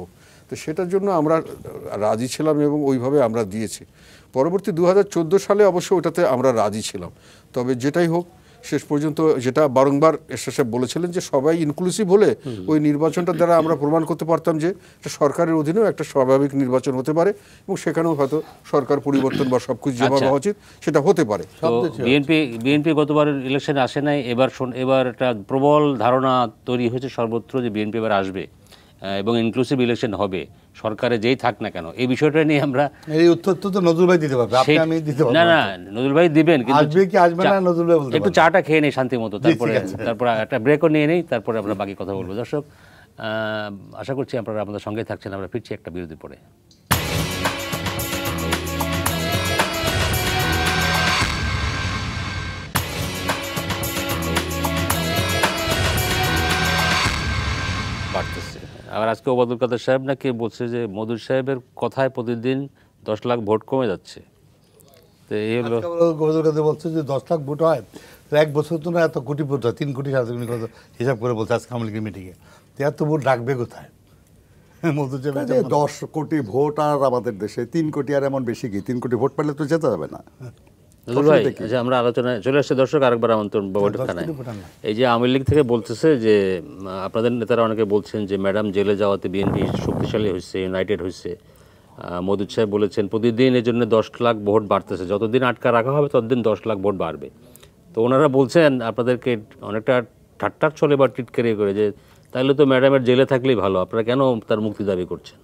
Speaker 3: তো সেটার জন্য আমরা রাজি ছিলাম এবং ওইভাবে আমরা দিয়েছি। পরবর্তী দু হাজার চোদ্দো সালে অবশ্য ওটাতে আমরা রাজি ছিলাম। তবে যেটাই হোক, শেষ পর্যন্ত যেটা বারংবার এরশাদ সাহেব বলেছিলেন যে সবাই ইনক্লুসিভ হলে ওই নির্বাচনটা দ্বারা আমরা প্রমাণ করতে পারতাম যে এটা সরকারের অধীনেও একটা স্বাভাবিক নির্বাচন হতে পারে এবং সেখানেও হয়তো সরকার পরিবর্তন বা সবকিছু যেভাবে হওয়া উচিত সেটা হতে পারে।
Speaker 2: বিএনপি বিএনপি গতবার ইলেকশনে আসে নাই, এবার এবার একটা প্রবল ধারণা তৈরি হয়েছে সর্বত্র যে বিএনপি এবার আসবে এবং ইনক্লুসিভ ইলেকশন হবে, সরকারে যেই থাক না কেন। এই বিষয়টা নিয়ে আমরা
Speaker 4: এই উত্তর তো নজরুল ভাই দিতে পারবে, আপনি আমি দিতে পারবো
Speaker 2: না। না, নজরুল ভাই দিবেন, কিন্তু
Speaker 4: আসবে কি আসবে না নজরুল ভাই বলতে
Speaker 2: একটু চাটা খেয়ে নেই শান্তি মতো, তারপরে তারপরে একটা ব্রেকও নিয়ে নেই, তারপরে আমরা বাকি কথা বলবো। দর্শক, আশা করছি আপনারা আমাদের সঙ্গে থাকছেন। আমরা ফিরছি একটা বিরতি পরে। বাড়তেছে আবার আজকে ওবায়দুল কাদের সাহেব নাকি বলছে যে মধুর সাহেবের কথায় প্রতিদিন দশ লাখ ভোট কমে যাচ্ছে। তো এই হলো
Speaker 4: ওবায়দুল কাদের বলছে যে দশ লাখ ভোট হয়, এক বছর তো না এত কোটি ভোট হয়, তিন কোটি সাড়ে তিন কোটি হিসাব করে বলছে আজকে আওয়ামী লীগের মিটিংয়ে। এত ভোট রাখবে কোথায়? মধুর সাহেব
Speaker 1: দশ কোটি ভোট আর আমাদের দেশে তিন কোটি আর এমন বেশি কি? তিন কোটি ভোট পেলে তো যেতে হবে না।
Speaker 2: ভাই, আচ্ছা আমরা আলোচনায় চলে আসছে। দর্শক, আরেকবার আমন্ত্রণ বৈঠক খানায়। এই যে আওয়ামী লীগ থেকে বলতেছে যে আপনাদের নেতারা অনেকে বলছেন যে ম্যাডাম জেলে যাওয়াতে বিএনপি শক্তিশালী হয়েছে, ইউনাইটেড হয়েছে। মধুর সাহেব বলেছেন প্রতিদিন এই জন্য দশ লাখ ভোট বাড়তেছে, যতদিন আটকা রাখা হবে ততদিন দশ লাখ ভোট বাড়বে। তো ওনারা বলছেন আপনাদেরকে অনেকটা ঠাট্টার ছলে বা টিটকারি করে যে তাহলে তো ম্যাডামের জেলে থাকলেই ভালো, আপনারা কেন তার মুক্তি দাবি করছেন?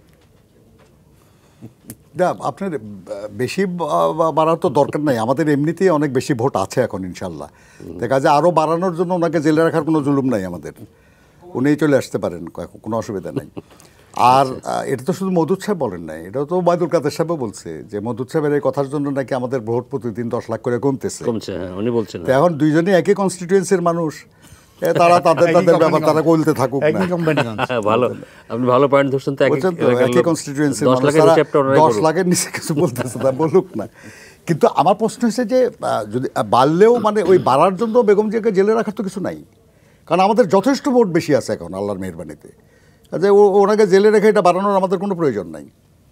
Speaker 1: না, আপনার বেশি বাড়ার তো দরকার নাই, আমাদের এমনিতেই অনেক বেশি ভোট আছে এখন ইনশাল্লাহ। দেখা যায় আরও বাড়ানোর জন্য ওনাকে জেলে রাখার কোনো জুলুম নাই আমাদের, উনি চলে আসতে পারেন, কোনো অসুবিধা নেই। আর এটা তো শুধু মধুর সাহেব বলেন নাই, এটা তো ওবায়দুল কাদের সাহেবও বলছে যে মধুর সাহেবের এই কথার জন্য নাকি আমাদের ভোট প্রতিদিন দশ লাখ করে কমতেছে।
Speaker 2: উনি বলছেন
Speaker 1: এখন দুইজনই একই কনস্টিটিউয়েন্সির মানুষ, তারা তাদের তাদের ব্যাপার তারা বলতে থাকুক না।
Speaker 2: ভালো, আপনি ভালো পয়েন্ট ধরছেন। তো
Speaker 1: একই কনস্টিটিউয়েন্সির মানুষ, তারা দশ লাখের নিচে কিছু বলতেছে, তা বলুক না। কিন্তু আমার প্রশ্ন হচ্ছে যে যদি বাড়লেও মানে ওই বাড়ার জন্য বেগম জিয়াকে জেলে রাখার তো কিছু নাই, কারণ আমাদের যথেষ্ট ভোট বেশি আছে এখন আল্লাহর মেহেরবানিতে। যে ওনাকে জেলে রেখে এটা বাড়ানোর আমাদের কোনো প্রয়োজন নাই।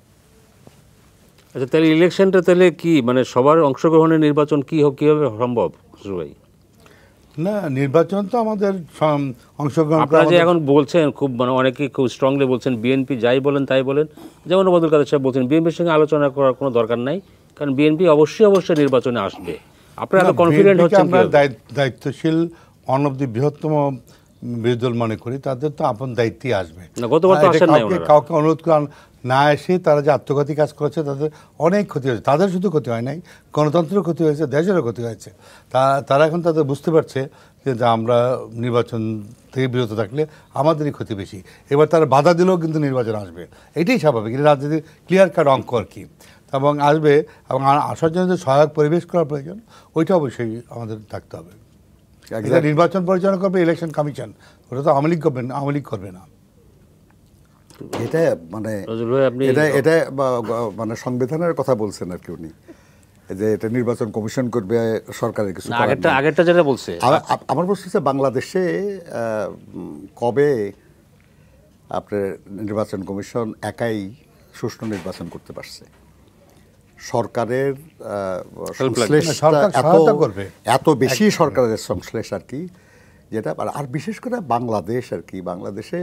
Speaker 2: আচ্ছা, তাহলে ইলেকশনটা তাহলে কি মানে সবার অংশগ্রহণের নির্বাচন কি হোক কীভাবে সম্ভব ভাই?
Speaker 4: না, নির্বাচন তো আমাদের অংশগ্রহণ।
Speaker 2: আপনারা যে এখন বলছেন খুব মানে অনেকেই খুব স্ট্রংলি বলছেন বিএনপি যাই বলেন তাই বলেন, যেমন ওবায়দুল কাদের সাহেব বলছেন বিএনপির সঙ্গে আলোচনা করার কোনো দরকার নাই, কারণ বিএনপি অবশ্যই অবশ্যই নির্বাচনে আসবে। আপনারা এত কনফিডেন্ট হচ্ছেন?
Speaker 4: আমরা দায়িত্বশীল অন অফ দি বৃহত্তম বিরোধী দল মনে করি, তাদের তো আপন দায়িত্বই আসবে। কাউকে অনুরোধ করা না এসে তারা যে আত্মঘাতী কাজ করেছে তাদের অনেক ক্ষতি হয়েছে। তাদের শুধু ক্ষতি হয় নাই, গণতন্ত্রের ক্ষতি হয়েছে, দেশেরও ক্ষতি হয়েছে। তা তারা এখন তাদের বুঝতে পারছে যে আমরা নির্বাচন থেকে বিরত থাকলে আমাদেরই ক্ষতি বেশি। এবার তারা বাধা দিলেও কিন্তু নির্বাচন আসবে, এটাই স্বাভাবিক। এটা রাজনীতির ক্লিয়ার কাট অঙ্ক আর কি। এবং আসবে এবং আসার জন্য যে সহায়ক পরিবেশ করার প্রয়োজন ওইটা অবশ্যই আমাদের থাকতে হবে। নির্বাচন পরিচালনা করবে ইলেকশন কমিশন, ওটা তো আওয়ামী লীগ করবে না, আওয়ামী লীগ করবে না।
Speaker 1: এটা মানে এটা এটা মানে সংবিধানের কথা বলছেন আর কি উনি, যে এটা নির্বাচন কমিশন করবে, সরকারের কিছু
Speaker 2: আগেরটা আগেরটা যেটা বলছে।
Speaker 1: আমার প্রশ্ন হচ্ছে বাংলাদেশে কবে আপনার নির্বাচন কমিশন একাই সুষ্ঠু নির্বাচন করতে পারছে? সরকারের এত বেশি সরকারের সংশ্লেষ আর কি, যেটা আর বিশেষ করে বাংলাদেশ আর কি, বাংলাদেশে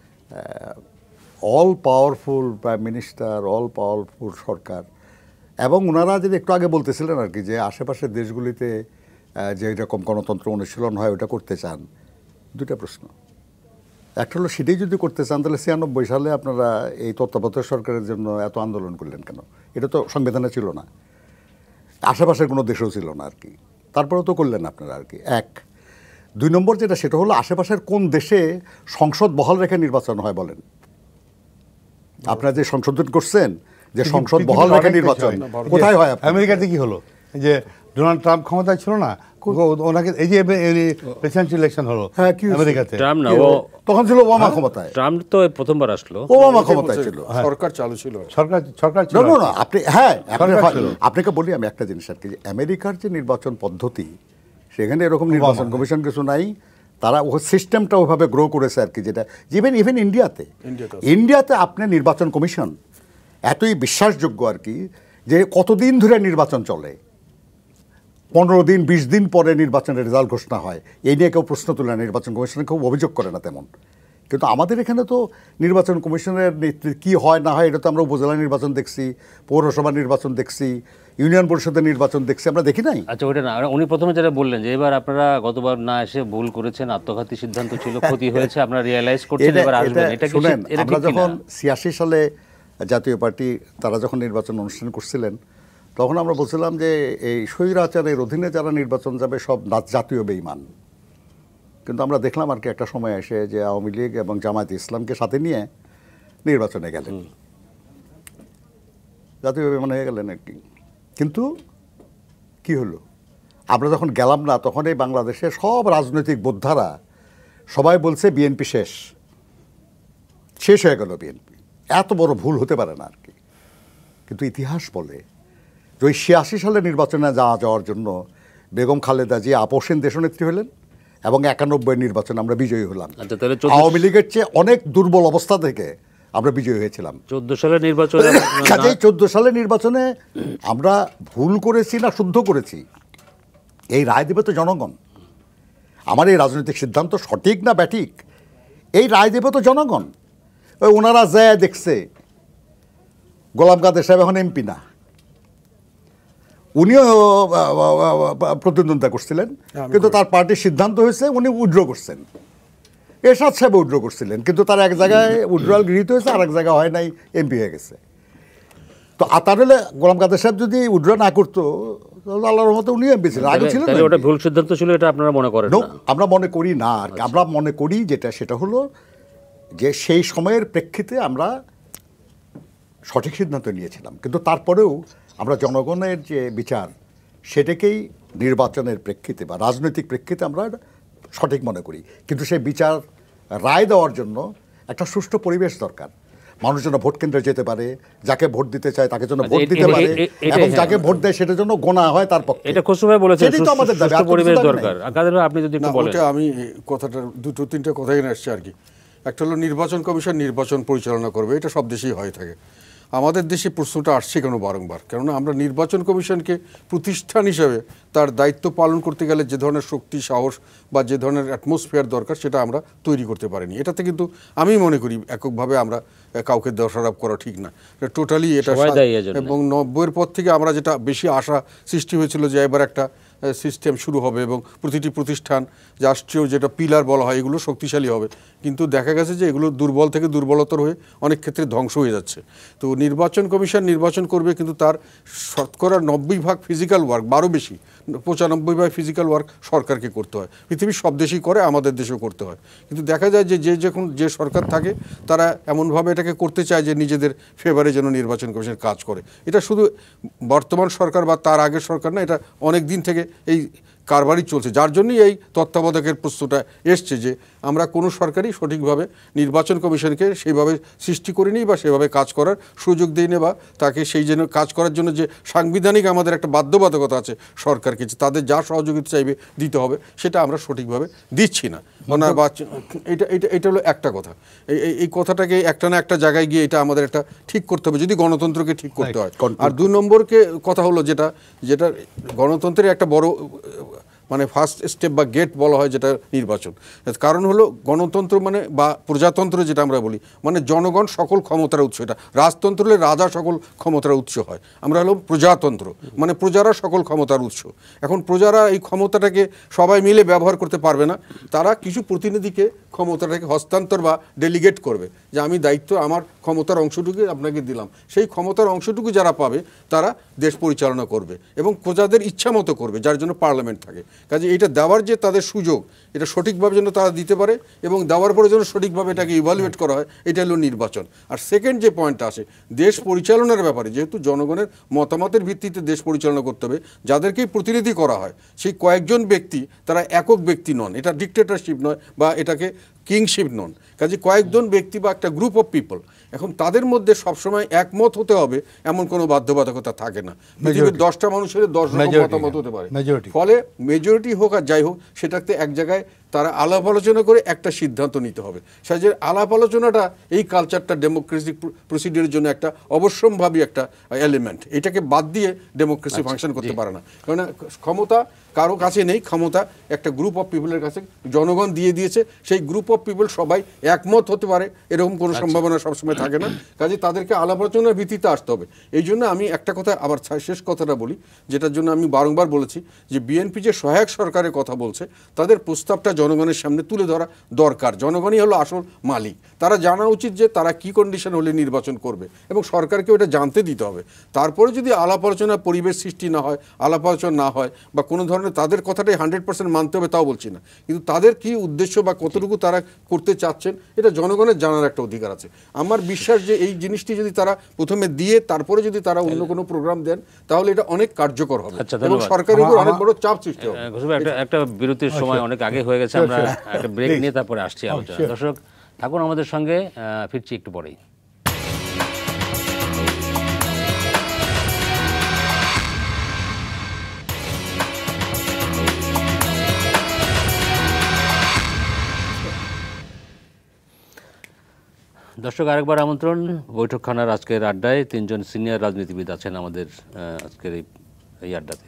Speaker 1: all powerful prime minister, all powerful সরকার, এবং ওনারা যদি একটু আগে বলতেছিলেন আর কি যে আশেপাশের দেশগুলিতে যে এরকম গণতন্ত্র অনুশীলন হয় ওটা করতে চান। দুটা প্রশ্ন, একটা হলো সেটাই যদি করতে চান তাহলে ছিয়ানব্বই সালে আপনারা এই তত্ত্বাবধায়ক সরকারের জন্য এত আন্দোলন করলেন কেন? এটা তো সংবিধানে ছিল না, আশেপাশের কোনো দেশেও ছিল না আর কি, তারপরেও তো করলেন আপনারা আর কি। এক দুই নম্বর যেটা, সেটা হলো আশেপাশের কোন দেশে সংসদ বহাল রেখে নির্বাচন হয় বলেন? আপনারা যে সংশোধন করছেন যে সংসদ বহাল রেখে নির্বাচন কোথায় হয়?
Speaker 4: আমেরিকাতে কি হলো যে ডোনাল্ড ট্রাম্প ক্ষমতায় ছিল না, ওনাকে এই যে প্রেসিডেন্ট ইলেকশন হলো আমেরিকাতে,
Speaker 2: ট্রাম্প না, ও
Speaker 1: তখন ছিল ওবামা ক্ষমতায়।
Speaker 2: ট্রাম্প তো প্রথমবার আসলো,
Speaker 1: ওবামা ক্ষমতায় ছিল,
Speaker 3: সরকার চালু ছিল,
Speaker 4: সরকার সরকার ছিল
Speaker 1: না। আপনি হ্যাঁ আপনাকে বলি আমি একটা জিনিস আর কি, আমেরিকার যে নির্বাচন পদ্ধতি সেখানে এরকম নির্বাচন কমিশন কিছু নাই, তারা ও সিস্টেমটা ওইভাবে গ্রো করেছে আর কি, যেটা ইভেন ইভেন ইন্ডিয়াতে ইন্ডিয়াতে আপনি নির্বাচন কমিশন এতই বিশ্বাসযোগ্য আর কি, যে কতদিন ধরে নির্বাচন চলে, পনেরো দিন বিশ দিন পরে নির্বাচনের রেজাল্ট ঘোষণা হয়, এই নিয়ে কেউ প্রশ্ন তুলে না, নির্বাচন কমিশনে কেউ অভিযোগ করে না তেমন। কিন্তু আমাদের এখানে তো নির্বাচন কমিশনের কী হয় না হয় এটা তো আমরা উপজেলা নির্বাচন দেখছি, পৌরসভা নির্বাচন দেখছি, ইউনিয়ন পরিষদের নির্বাচন দেখছি, আমরা দেখি নাই।
Speaker 2: আচ্ছা ওটা না, উনি প্রথমে যেটা বললেন যে এবার আপনারা গতবার না এসে ভুল করেছেন, আত্মঘাতী সিদ্ধান্ত ছিল, ক্ষতি হয়েছে, আপনারা রিয়েলাইজ করছেন, এবার আসবেন। এটা কি
Speaker 1: আমরা যখন ছিয়াশি সালে জাতীয় পার্টি তারা যখন নির্বাচন অনুষ্ঠান করছিলেন, তখন আমরা বলছিলাম যে এই স্বৈরাচারের অধীনে যারা নির্বাচন যাবে সব জাতীয় বেঈমান। কিন্তু আমরা দেখলাম আর কি একটা সময় এসে যে আওয়ামী লীগ এবং জামায়াতে ইসলামকে সাথে নিয়ে নির্বাচনে গেলেন, জাতীয় বেঈমান হয়ে গেলেন আর কি। কিন্তু কি হলো, আমরা যখন গেলাম না তখন এই বাংলাদেশে সব রাজনৈতিক বোদ্ধারা সবাই বলছে বিএনপি শেষ শেষ হয়ে গেল, বিএনপি এত বড় ভুল হতে পারে না আর কি। কিন্তু ইতিহাস বলে যে ওই ছিয়াশি সালে নির্বাচনে যাওয়া যাওয়ার জন্য বেগম খালেদা জিয়া আপোষহীন দেশনেত্রী হলেন এবং একানব্বই নির্বাচনে আমরা বিজয়ী হলাম। আওয়ামী লীগের চেয়ে অনেক দুর্বল অবস্থা থেকে আমরা বিজয়ী হয়েছিলাম।
Speaker 2: চোদ্দ সালের নির্বাচনে
Speaker 1: কাজেই চোদ্দ সালের নির্বাচনে আমরা ভুল করেছি না শুদ্ধ করেছি এই রায় দেবে তো জনগণ। আমার এই রাজনৈতিক সিদ্ধান্ত সঠিক না ব্যাঠিক এই রায় দেবে তো জনগণ। ওই ওনারা যায় দেখছে গোলাম কাদের সাহেব এখন এমপি না, উনিও প্রতিদ্বন্দ্বিতা করছিলেন, কিন্তু তার পার্টির সিদ্ধান্ত হয়েছে উনি উইথড্র করছেন। এরশাদ সাহেব উইথড্র করছিলেন, কিন্তু তার এক জায়গায় উইথড্রয়াল গৃহীত হয়েছে, আর এক জায়গায় হয় নাই, এমপি হয়ে গেছে। তো তার হলে গোলাম কাদের সাহেব যদি উইথড্র না করতো আল্লাহর রহমতে উনি এমপি ছিলেন, আগে ছিলেন।
Speaker 2: ওটা ভুল সিদ্ধান্ত ছিল, এটা আপনারা মনে করেন?
Speaker 1: আমরা মনে করি না আর কি। আমরা মনে করি যেটা সেটা হলো যে সেই সময়ের প্রেক্ষিতে আমরা সঠিক সিদ্ধান্ত নিয়েছিলাম, কিন্তু তারপরেও আমরা জনগণের যে বিচার সেটাকেই নির্বাচনের প্রেক্ষিতে বা রাজনৈতিক প্রেক্ষিতে আমরা সঠিক মনে করি। কিন্তু সেই বিচার রায় দেওয়ার জন্য একটা সুষ্ঠু পরিবেশ দরকার, মানুষ যেন ভোট কেন্দ্রে যেতে পারে, যাকে ভোট দিতে চায় তাকে যেন ভোট দিতে পারে, এবং যাকে ভোট দেয় সেটা যেন গোনা হয় তার পক্ষে।
Speaker 2: এটা খসরু ভাই বলেছেন,
Speaker 1: সেটাই তো আমাদের দাবি,
Speaker 2: সুষ্ঠু পরিবেশ দরকার। কাদের ভাই আপনি যদি একটু বলেন।
Speaker 3: আমি কথাটা দুটো তিনটা কথা এনে আসছে আর কি। একটা হলো নির্বাচন কমিশন নির্বাচন পরিচালনা করবে, এটা সব দেশেই হয়ে থাকে। আমাদের দেশে প্রশ্নটা আসছে কেন বারংবার, কেননা আমরা নির্বাচন কমিশনকে প্রতিষ্ঠান হিসেবে তার দায়িত্ব পালন করতে গেলে যে ধরনের শক্তি সাহস বা যে ধরনের অ্যাটমসফিয়ার দরকার সেটা আমরা তৈরি করতে পারিনি। এটাতে কিন্তু আমি মনে করি এককভাবে আমরা কাউকে দোষারোপ করা ঠিক না, টোটালি এটা। এবং নব্বইয়ের পর থেকে আমরা যেটা বেশি আশা সৃষ্টি হয়েছিল যে এবার একটা সিস্টেম শুরু হবে এবং প্রতিটি প্রতিষ্ঠান রাষ্ট্রীয় যেটা পিলার বলা হয় এগুলো শক্তিশালী হবে, কিন্তু দেখা গেছে যে এগুলো দুর্বল থেকে দুর্বলতর হয়ে অনেক ক্ষেত্রে ধ্বংস হয়ে যাচ্ছে। তো নির্বাচন কমিশন নির্বাচন করবে, কিন্তু তার শতকরা নব্বই ভাগ ফিজিক্যাল ওয়ার্ক, বারো বেশি পঁচানব্বই ভাগ ফিজিক্যাল ওয়ার্ক সরকারকে করতে হয়। পৃথিবীর সব দেশেই করে, আমাদের দেশেও করতে হয়। কিন্তু দেখা যায় যে যে যখন যে সরকার থাকে তারা এমনভাবে এটাকে করতে চায় যে নিজেদের ফেভারে যেন নির্বাচন কমিশন কাজ করে। এটা শুধু বর্তমান সরকার বা তার আগের সরকার না, এটা অনেক দিন থেকে এই কারবারই চলছে, যার জন্যই এই তত্ত্বাবধায়কের প্রশ্নটা এসছে যে আমরা কোনো সরকারই সঠিকভাবে নির্বাচন কমিশনকে সেইভাবে সৃষ্টি করিনি বা সেভাবে কাজ করার সুযোগ দিইনি, বা তাকে সেই জন্য কাজ করার জন্য যে সাংবিধানিক আমাদের একটা বাধ্যবাধকতা আছে সরকারকে, তাদের যা সহযোগিতা চাইবে দিতে হবে সেটা আমরা সঠিকভাবে দিচ্ছি না। মানে বা এটা এটা এটা হলো একটা কথা। এই এই কথাটাকে একটা না একটা জায়গায় গিয়ে এটা আমাদের একটা ঠিক করতে হবে যদি গণতন্ত্রকে ঠিক করতে হয়। আর দুই নম্বরকে কথা হলো যেটা যেটা গণতন্ত্রের একটা বড় মানে ফার্স্ট স্টেপ বা গেট বলা হয় যেটা নির্বাচন। কারণ হলো গণতন্ত্র মানে বা প্রজাতন্ত্র যেটা আমরা বলি, মানে জনগণ সকল ক্ষমতার উৎস। এটা রাজতন্ত্র হলে রাজা সকল ক্ষমতার উৎস হয়, আমরা হলো প্রজাতন্ত্র মানে প্রজারা সকল ক্ষমতার উৎস। এখন প্রজারা এই ক্ষমতাটাকে সবাই মিলে ব্যবহার করতে পারবে না, তারা কিছু প্রতিনিধিকে ক্ষমতাটাকে হস্তান্তর বা ডেলিগেট করবে যে আমি দায়িত্ব আমার ক্ষমতার অংশটুকু আপনাকে দিলাম। সেই ক্ষমতার অংশটুকু যারা পাবে তারা দেশ পরিচালনা করবে এবং প্রজাদের ইচ্ছা মতো করবে, যার জন্য পার্লামেন্ট থাকে। কাজে এটা দেওয়ার যে তাদের সুযোগ এটা সঠিকভাবে যেন তারা দিতে পারে এবং দেওয়ার পরে যেন সঠিকভাবে এটাকে ইভালুয়েট করা হয়, এটা হলো নির্বাচন। আর সেকেন্ড যে পয়েন্টটা আসে দেশ পরিচালনার ব্যাপারে, যেহেতু জনগণের মতামতের ভিত্তিতে দেশ পরিচালনা করতে হবে, যাদেরকেই প্রতিনিধি করা হয় সেই কয়েকজন ব্যক্তি তারা একক ব্যক্তি নন, এটা ডিক্টেটরশিপ নয় বা এটাকে কিংশিপ নন। কাজে কয়েকজন ব্যক্তি বা একটা গ্রুপ অফ পিপল, এখন তাদের মধ্যে সবসময় একমত হতে হবে এমন কোনো বাধ্যবাধকতা থাকে না। পৃথিবীর দশটা মানুষের দশ রকম মতামত হতে পারে, ফলে মেজরিটি হোক আর যাই হোক সেটাতে এক জায়গায় তারা আলাপ আলোচনা করে একটা সিদ্ধান্ত নিতে হবে। সাথে আলাপ আলোচনাটা এই কালচারটা ডেমোক্রেসি প্রসিডিওরের জন্য একটা অবশ্যম্ভাবী একটা এলিমেন্ট। এটাকে বাদ দিয়ে ডেমোক্রেসি ফাংশন করতে পারে না, কারণ ক্ষমতা কারো কাছে নেই, ক্ষমতা একটা গ্রুপ অফ পিপলের কাছে জনগণ দিয়ে দিয়েছে। সেই গ্রুপ অফ পিপল সবাই একমত হতে পারে এরকম কোনো সম্ভাবনা সবসময় থাকে না, কাজে তাদেরকে আলাপ আলোচনার ভিত্তিতে আসতে হবে। এই জন্য আমি একটা কথা আবার শেষ কথাটা বলি, যেটার জন্য আমি বারংবার বলেছি যে বিএনপি যে সহায়ক সরকারের কথা বলছে, তাদের প্রস্তাবটা জনগণের সামনে তুলে ধরা দরকার। জনগণই হলো আসল মালিক, তারা জানা উচিত যে তারা কি কন্ডিশন হলে নির্বাচন করবে এবং সরকারকে ওটা জানতে দিতে হবে। তারপরে যদি আলাপ আলোচনার পরিবেশ সৃষ্টি না হয়, আলাপ আলোচনা না হয় বা কোনো ধরনের তাদের কথাটাই হান্ড্রেড পার্সেন্ট মানতে হবে তাও বলছি না, কিন্তু তাদের কি উদ্দেশ্য বা কতটুকু তারা করতে চাচ্ছেন এটা জনগণের জানার একটা অধিকার আছে। আমার বিশ্বাস যে এই জিনিসটি যদি তারা প্রথমে দিয়ে তারপরে যদি তারা অন্য কোনো প্রোগ্রাম দেন তাহলে এটা অনেক কার্যকর হবে এবং সরকারের উপর অনেক বড় চাপ সৃষ্টি হবে।
Speaker 2: একটা বিরতির সময় অনেক আগে হয়ে গেছে, আমরা একটা ব্রেক নিয়ে তারপরে আসছি আলোচনা। দর্শক থাকুন আমাদের সঙ্গে, ফিরছি একটু পরেই। দর্শক আরেকবার আমন্ত্রণ বৈঠকখানার আজকের আড্ডায়। তিনজন সিনিয়র রাজনীতিবিদ আছেন আমাদের আজকের এই আড্ডাতে।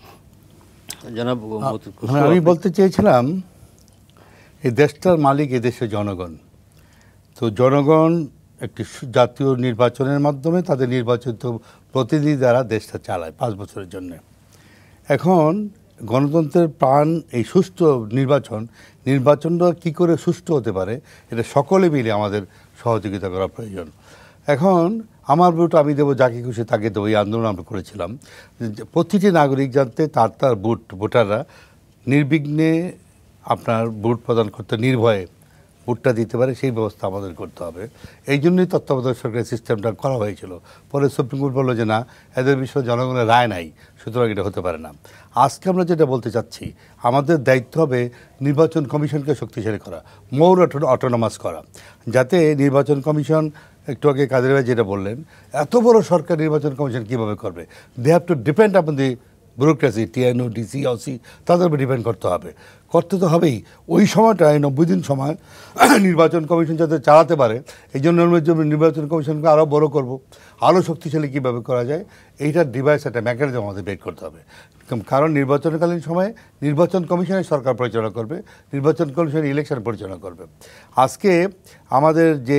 Speaker 2: জনাব,
Speaker 4: আমি বলতে চেয়েছিলাম এই দেশটার মালিক এই দেশের জনগণ। তো জনগণ একটি জাতীয় নির্বাচনের মাধ্যমে তাদের নির্বাচিত প্রতিনিধি দ্বারা দেশটা চালায় পাঁচ বছরের জন্য। এখন গণতন্ত্রের প্রাণ এই সুষ্ঠু নির্বাচন, নির্বাচনটা কী করে সুষ্ঠু হতে পারে এটা সকলে মিলে আমাদের সহযোগিতা করা প্রয়োজন। এখন আমার ভোট আমি দেবো, যাকে খুশি তাকে দেবো, এই আন্দোলন আমরা করেছিলাম। প্রতিটি নাগরিক জানতে তার তার ভোট ভোটাররা নির্বিঘ্নে আপনার ভোট প্রদান করতে, নির্ভয়ে ভোটটা দিতে পারে সেই ব্যবস্থা আমাদের করতে হবে। এই জন্যই তত্ত্বাবধায়ক সরকারের সিস্টেমটা করা হয়েছিল। পরে সুপ্রিম কোর্ট বললো যে না, এদের বিষয়ে জনগণের রায় নাই, সুতরাং এটা হতে পারে না। আজকে আমরা যেটা বলতে চাচ্ছি, আমাদের দায়িত্ব হবে নির্বাচন কমিশনকে শক্তিশালী করা, মোর অটোনমাস করা, যাতে নির্বাচন কমিশন, একটু আগে কাদের ভাই যেটা বললেন, এত বড় সরকার নির্বাচন কমিশন কীভাবে করবে? They have to depend upon the bureaucracy, TNO, DC, OC, তাদের উপর ডিপেন্ড করতে হবে। করতে তো হবেই। ওই সময়টায় নব্বই দিন সময় নির্বাচন কমিশন যাতে চালাতে পারে, এই জন্য নির্বাচন কমিশনকে আরও বড় করব, আরও শক্তিশালী কীভাবে করা যায় এইটার ডিভাইস, একটা মেকানিজম আমাদের বের করতে হবে। কারণ নির্বাচনকালীন সময়ে নির্বাচন কমিশনের সরকার পরিচালনা করবে, নির্বাচন কমিশন ইলেকশন পরিচালনা করবে। আজকে আমাদের যে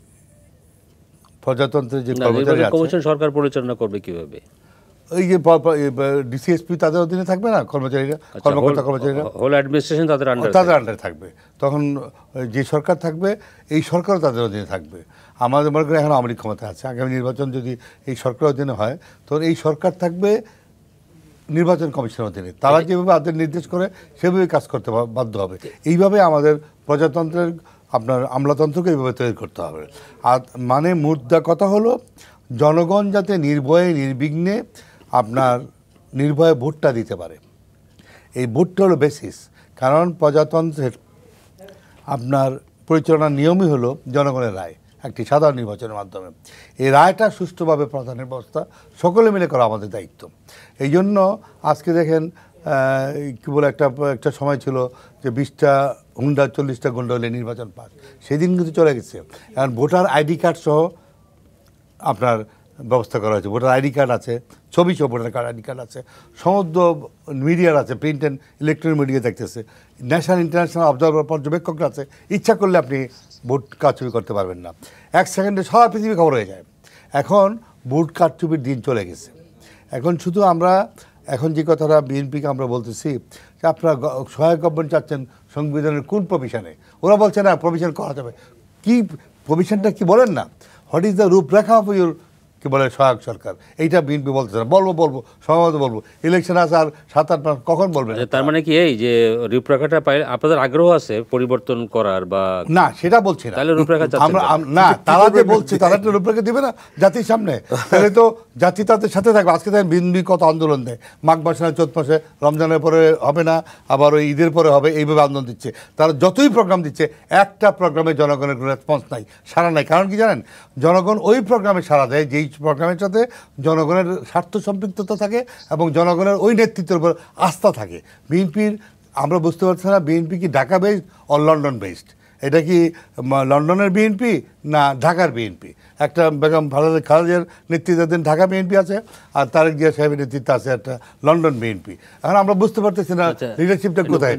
Speaker 4: প্রজাতন্ত্রের যে কর্মচারী আছে,
Speaker 2: সরকার পরিচালনা করবে কীভাবে?
Speaker 4: ওই যে ডিসিএসপি তাদের অধীনে থাকবে না, কর্মচারীরা, কর্মকর্তা কর্মচারীরা
Speaker 2: হোল অ্যাডমিনিস্ট্রেশন তাদের আন্ডারে
Speaker 4: তাদের আন্ডারে থাকবে। তখন যে সরকার থাকবে এই সরকারও তাদের অধীনে থাকবে। আমাদের মনে করি এখন আওয়ামী লীগ ক্ষমতা আছে, আগামী নির্বাচন যদি এই সরকারের অধীনে হয় তখন এই সরকার থাকবে নির্বাচন কমিশনের অধীনে। তারা যেভাবে তাদের নির্দেশ করে সেভাবে কাজ করতে বাধ্য হবে। এইভাবে আমাদের প্রজাতন্ত্রের আপনার আমলাতন্ত্রকে এইভাবে তৈরি করতে হবে। আর মানে মুদ্রা কথা হলো জনগণ যাতে নির্ভয়ে নির্বিঘ্নে আপনার নির্ভয়ে ভোটটা দিতে পারে, এই ভোটটা হলো বেসিস। কারণ প্রজাতন্ত্রের আপনার পরিচালনার নিয়মই হলো জনগণের রায়, একটি সাধারণ নির্বাচনের মাধ্যমে। এই রায়টা সুষ্ঠুভাবে প্রদানের ব্যবস্থা সকলে মিলে করা আমাদের দায়িত্ব। এই জন্য আজকে দেখেন কী বলে একটা একটা সময় ছিল যে বিশটা হুন্ডা চল্লিশটা গুন্ডা হলে নির্বাচন পাস, সেদিন কিন্তু চলে গেছে। এখন ভোটার আইডি কার্ড সহ আপনার ব্যবস্থা করা হয়েছে। ভোটার আইডি কার্ড আছে, ছবি সহ ভোটার কার্ড আইডি কার্ড আছে, সমস্ত মিডিয়ার আছে, প্রিন্ট অ্যান্ড ইলেকট্রনিক মিডিয়া দেখতেছে, ন্যাশনাল ইন্টারন্যাশনাল অবজারভার পর্যবেক্ষকরা আছে। ইচ্ছা করলে আপনি ভোট কারচুপি করতে পারবেন না, এক সেকেন্ডে সারা পৃথিবী খবর হয়ে যায়। এখন ভোট কারচুপির দিন চলে গেছে। এখন শুধু আমরা এখন যে কথাটা বিএনপিকে আমরা বলতেছি যে আপনারা সহায়ক গভর্নমেন্ট চাচ্ছেন সংবিধানের কোন প্রভিশনে, ওরা বলছে না প্রভিশন করা যাবে। কি প্রভিশনটা কি বলেন না, হোয়াট ইজ দ্য রূপরেখা অফ ইউর কি বলে সহায়ক সরকার, এইটা বিএনপি বলতেছে না। বলবো বলবো সম্ভবত বলবো, ইলেকশন আছে আর সাত আট মাস, কখন বলবেন?
Speaker 2: তার মানে কি এই যে রূপরেখাটা পাইলে আপনাদের আগ্রহ আছে পরিবর্তন করার বা
Speaker 4: না, সেটা বলছি না।
Speaker 2: তাহলে রূপরেখা
Speaker 4: আমরা না, তারা যে বলছে তারা একটা রূপরেখা দেবে না জাতির সামনে, তাহলে তো জাতি তাদের সাথে থাকবে। আজকে দেখেন বিএনপি কত আন্দোলন দেয়, মাঘ মাসে না চৈত মাসে, রমজানের পরে হবে না, আবার ওই ঈদের পরে হবে, এইভাবে আন্দোলন দিচ্ছে। তারা যতই প্রোগ্রাম দিচ্ছে একটা প্রোগ্রামে জনগণের কোনো রেসপন্স নাই, সাড়া নাই। কারণ কি জানেন, জনগণ ওই প্রোগ্রামে সাড়া দেয় যেই প্রোগ্রামের সাথে জনগণের স্বার্থ সম্পৃক্ততা থাকে এবং জনগণের ওই নেতৃত্বের উপর আস্থা থাকে। বিএনপির আমরা বুঝতে পারছি না বিএনপি কি Dhaka based or London based, এটা কি লন্ডনের বিএনপি না ঢাকার বিএনপি? একটা বেগম খালেদা খালেদার নেতৃত্বাধীন ঢাকা বিএনপি আছে, আর তারেক জিয়া সাহেবের নেতৃত্বে আছে একটা লন্ডন বিএনপি। এখন আমরা বুঝতে পারতেছি না লিডারশিপটা কোথায়।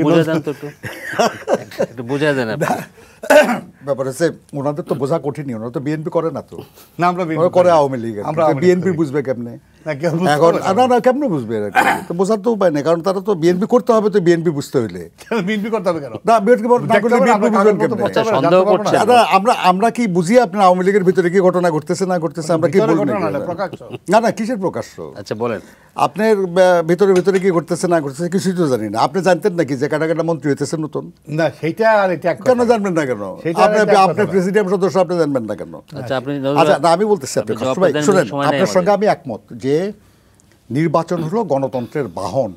Speaker 2: বোঝা যায় না
Speaker 1: ব্যাপার হচ্ছে ওনাদের তো বোঝা কঠিনই, ওনারা তো বিএনপি করে না, তো
Speaker 4: না আমরা
Speaker 1: করে আওয়ামী লীগ। আমরা বিএনপি বুঝবে কেমনে এখন? না না কেমনে বুঝবে? তো বোঝার তো উপায় নেই, কারণ তারা তো বিএনপি করতে হবে, তো বিএনপি বুঝতে হইলে
Speaker 4: বিএনপি করতে হবে কেন?
Speaker 1: না বিএনপি বুঝবেন কেমনে? আমরা আমরা কি বুঝি আপনার আওয়ামী লীগের ভিতরে কি ঘটনা ঘটতেছে না ঘটতেছে আমরা কি বলবো? না না কিসের প্রকাশ্য?
Speaker 2: আচ্ছা বলেন,
Speaker 1: আপনার ভিতরে ভিতরে কি ঘটতেছে না ঘটতেছে কিছুই তো জানি না। আপনি জানতেন নাকি যে কাটা কাটা মন্ত্রী হইতেছে নতুন?
Speaker 4: না সেটা আর এটা
Speaker 1: কেন জানবেন না কেন? আপনি প্রেসিডেন্ট সদস্য, আপনি জানবেন না কেন?
Speaker 2: আচ্ছা আপনি
Speaker 1: আচ্ছা না আমি বলতেছি, আপনি শুনেন, আপনার সঙ্গে আমি একমত যে নির্বাচন হলো গণতন্ত্রের বাহন,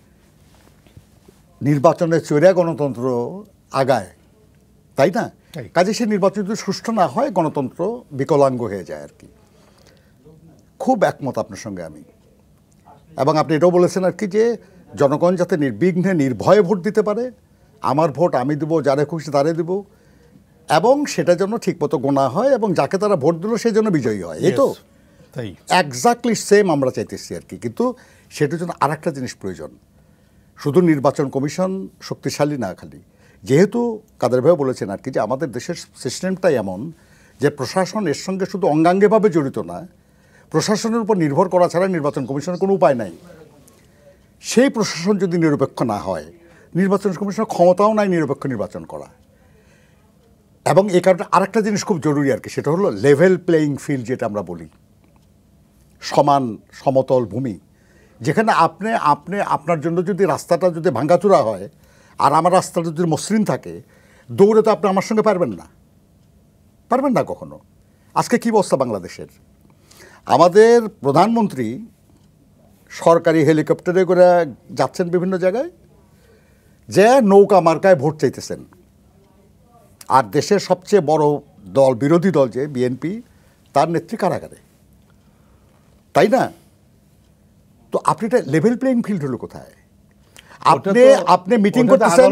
Speaker 1: নির্বাচনের চড়ে গণতন্ত্র আগায়, তাই না? কাজে সে নির্বাচন যদি সুষ্ঠু না হয় গণতন্ত্র বিকলাঙ্গ হয়ে যায় আর কি। খুব একমত আপনার সঙ্গে আমি। এবং আপনি এটাও বলেছেন আর কি যে জনগণ যাতে নির্বিঘ্নে নির্ভয়ে ভোট দিতে পারে, আমার ভোট আমি দেবো, যারে খুশি তারে দেব, এবং সেটা যেন ঠিকমতো গোনা হয় এবং যাকে তারা ভোট দিল সেই জন্য বিজয়ী হয়। এই তো এক্স্যাক্টলি সেম আমরা চাইতেছি আর কি। কিন্তু সেটার জন্য আর একটা জিনিস প্রয়োজন, শুধু নির্বাচন কমিশন শক্তিশালী না, খালি যেহেতু কাদের ভাই বলেছেন আর কি যে আমাদের দেশের সিস্টেমটাই এমন যে প্রশাসন এর সঙ্গে শুধু অঙ্গাঙ্গিভাবে জড়িত না, প্রশাসনের উপর নির্ভর করা ছাড়া নির্বাচন কমিশনের কোনো উপায় নাই। সেই প্রশাসন যদি নিরপেক্ষ না হয়, নির্বাচন কমিশনের ক্ষমতাও নাই নিরপেক্ষ নির্বাচন করা। এবং এই কারণে আরেকটা জিনিস খুব জরুরি আর কি, সেটা হলো লেভেল প্লেয়িং ফিল্ড, যেটা আমরা বলি সমান সমতল ভূমি, যেখানে আপনি আপনি আপনার জন্য যদি রাস্তাটা যদি ভাঙ্গাচুরা হয় আর আমার রাস্তাটা যদি মসৃণ থাকে, দৌড়ে তো আপনি আমার সঙ্গে পারবেন না, পারবেন না কখনো। আজকে কী অবস্থা বাংলাদেশের? আমাদের প্রধানমন্ত্রী সরকারি হেলিকপ্টারে করে যাচ্ছেন বিভিন্ন জায়গায়, যে নৌকা মার্কায় ভোট চাইতেছেন, আর দেশের সবচেয়ে বড় দল বিরোধী দল যে বিএনপি, তার নেত্রী কারাগারে, তাই না? তো আপনি এটা লেভেল প্লেইং ফিল্ড হলো কোথায়? আপনি আপনি মিটিং করতেছেন,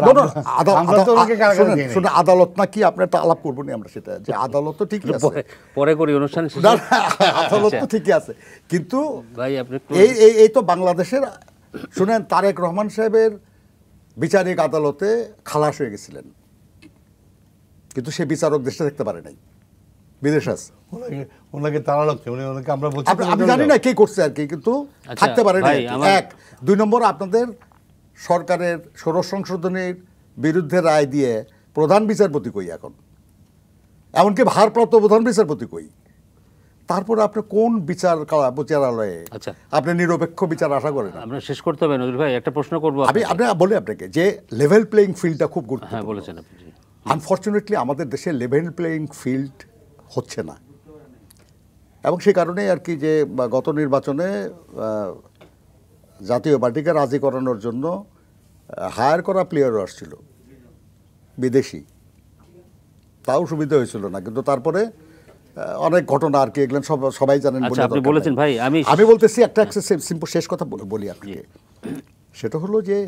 Speaker 1: শুনে আদালত না কি আপনার তো আলাপ করবো না আমরা সেটা, যে আদালত তো ঠিকই আছে,
Speaker 2: পরে করি অনুষ্ঠান,
Speaker 1: আদালত তো ঠিকই আছে, কিন্তু এই এই তো বাংলাদেশের শুনেন তারেক রহমান সাহেবের বিচারিক আদালতে খালাস হয়ে গেছিলেন, কিন্তু সে বিচারক দেশে দেখতে পারে নাই, বিদেশ আছে।
Speaker 4: ওনাকে তারা লোককে ওনাকে আমরা বলছি
Speaker 1: আমি জানি না কে করছে আর কি, কিন্তু থাকতে পারে না। এক দুই নম্বর, আপনাদের সরকারের ষোড়শ সংশোধনীর বিরুদ্ধে রায় দিয়ে প্রধান বিচারপতি কই এখন, এমনকি ভারপ্রাপ্ত প্রধান বিচারপতি কই, তারপরে আপনি কোন বিচার বিচারালয়ে আপনি নিরপেক্ষ বিচার আশা করেন?
Speaker 2: আমরা শেষ করতে হবে নজরুল ভাই, একটা প্রশ্ন করবো
Speaker 1: আমি আপনি বলি আপনাকে যে লেভেল প্লেইং ফিল্ডটা খুব গুরুত্বপূর্ণ।
Speaker 2: হ্যাঁ বলেছেন আপনি।
Speaker 1: আনফর্চুনেটলি আমাদের দেশে লেভেল প্লেইং ফিল্ড হচ্ছে না, এবং সেই কারণে আর কি যে গত নির্বাচনে জাতীয় পার্টিকে রাজি করানোর জন্য হায়ার করা প্লেয়ারও আসছিল বিদেশি, তাও সুবিধা হয়েছিল না, কিন্তু তারপরে অনেক ঘটনা আর কি, এগুলো সব সবাই জানেন।
Speaker 2: আপনি বলেছেন ভাই, আমি
Speaker 1: আমি বলতেছি একটা সিম্পল শেষ কথা বলি আপনাকে, সেটা হলো যে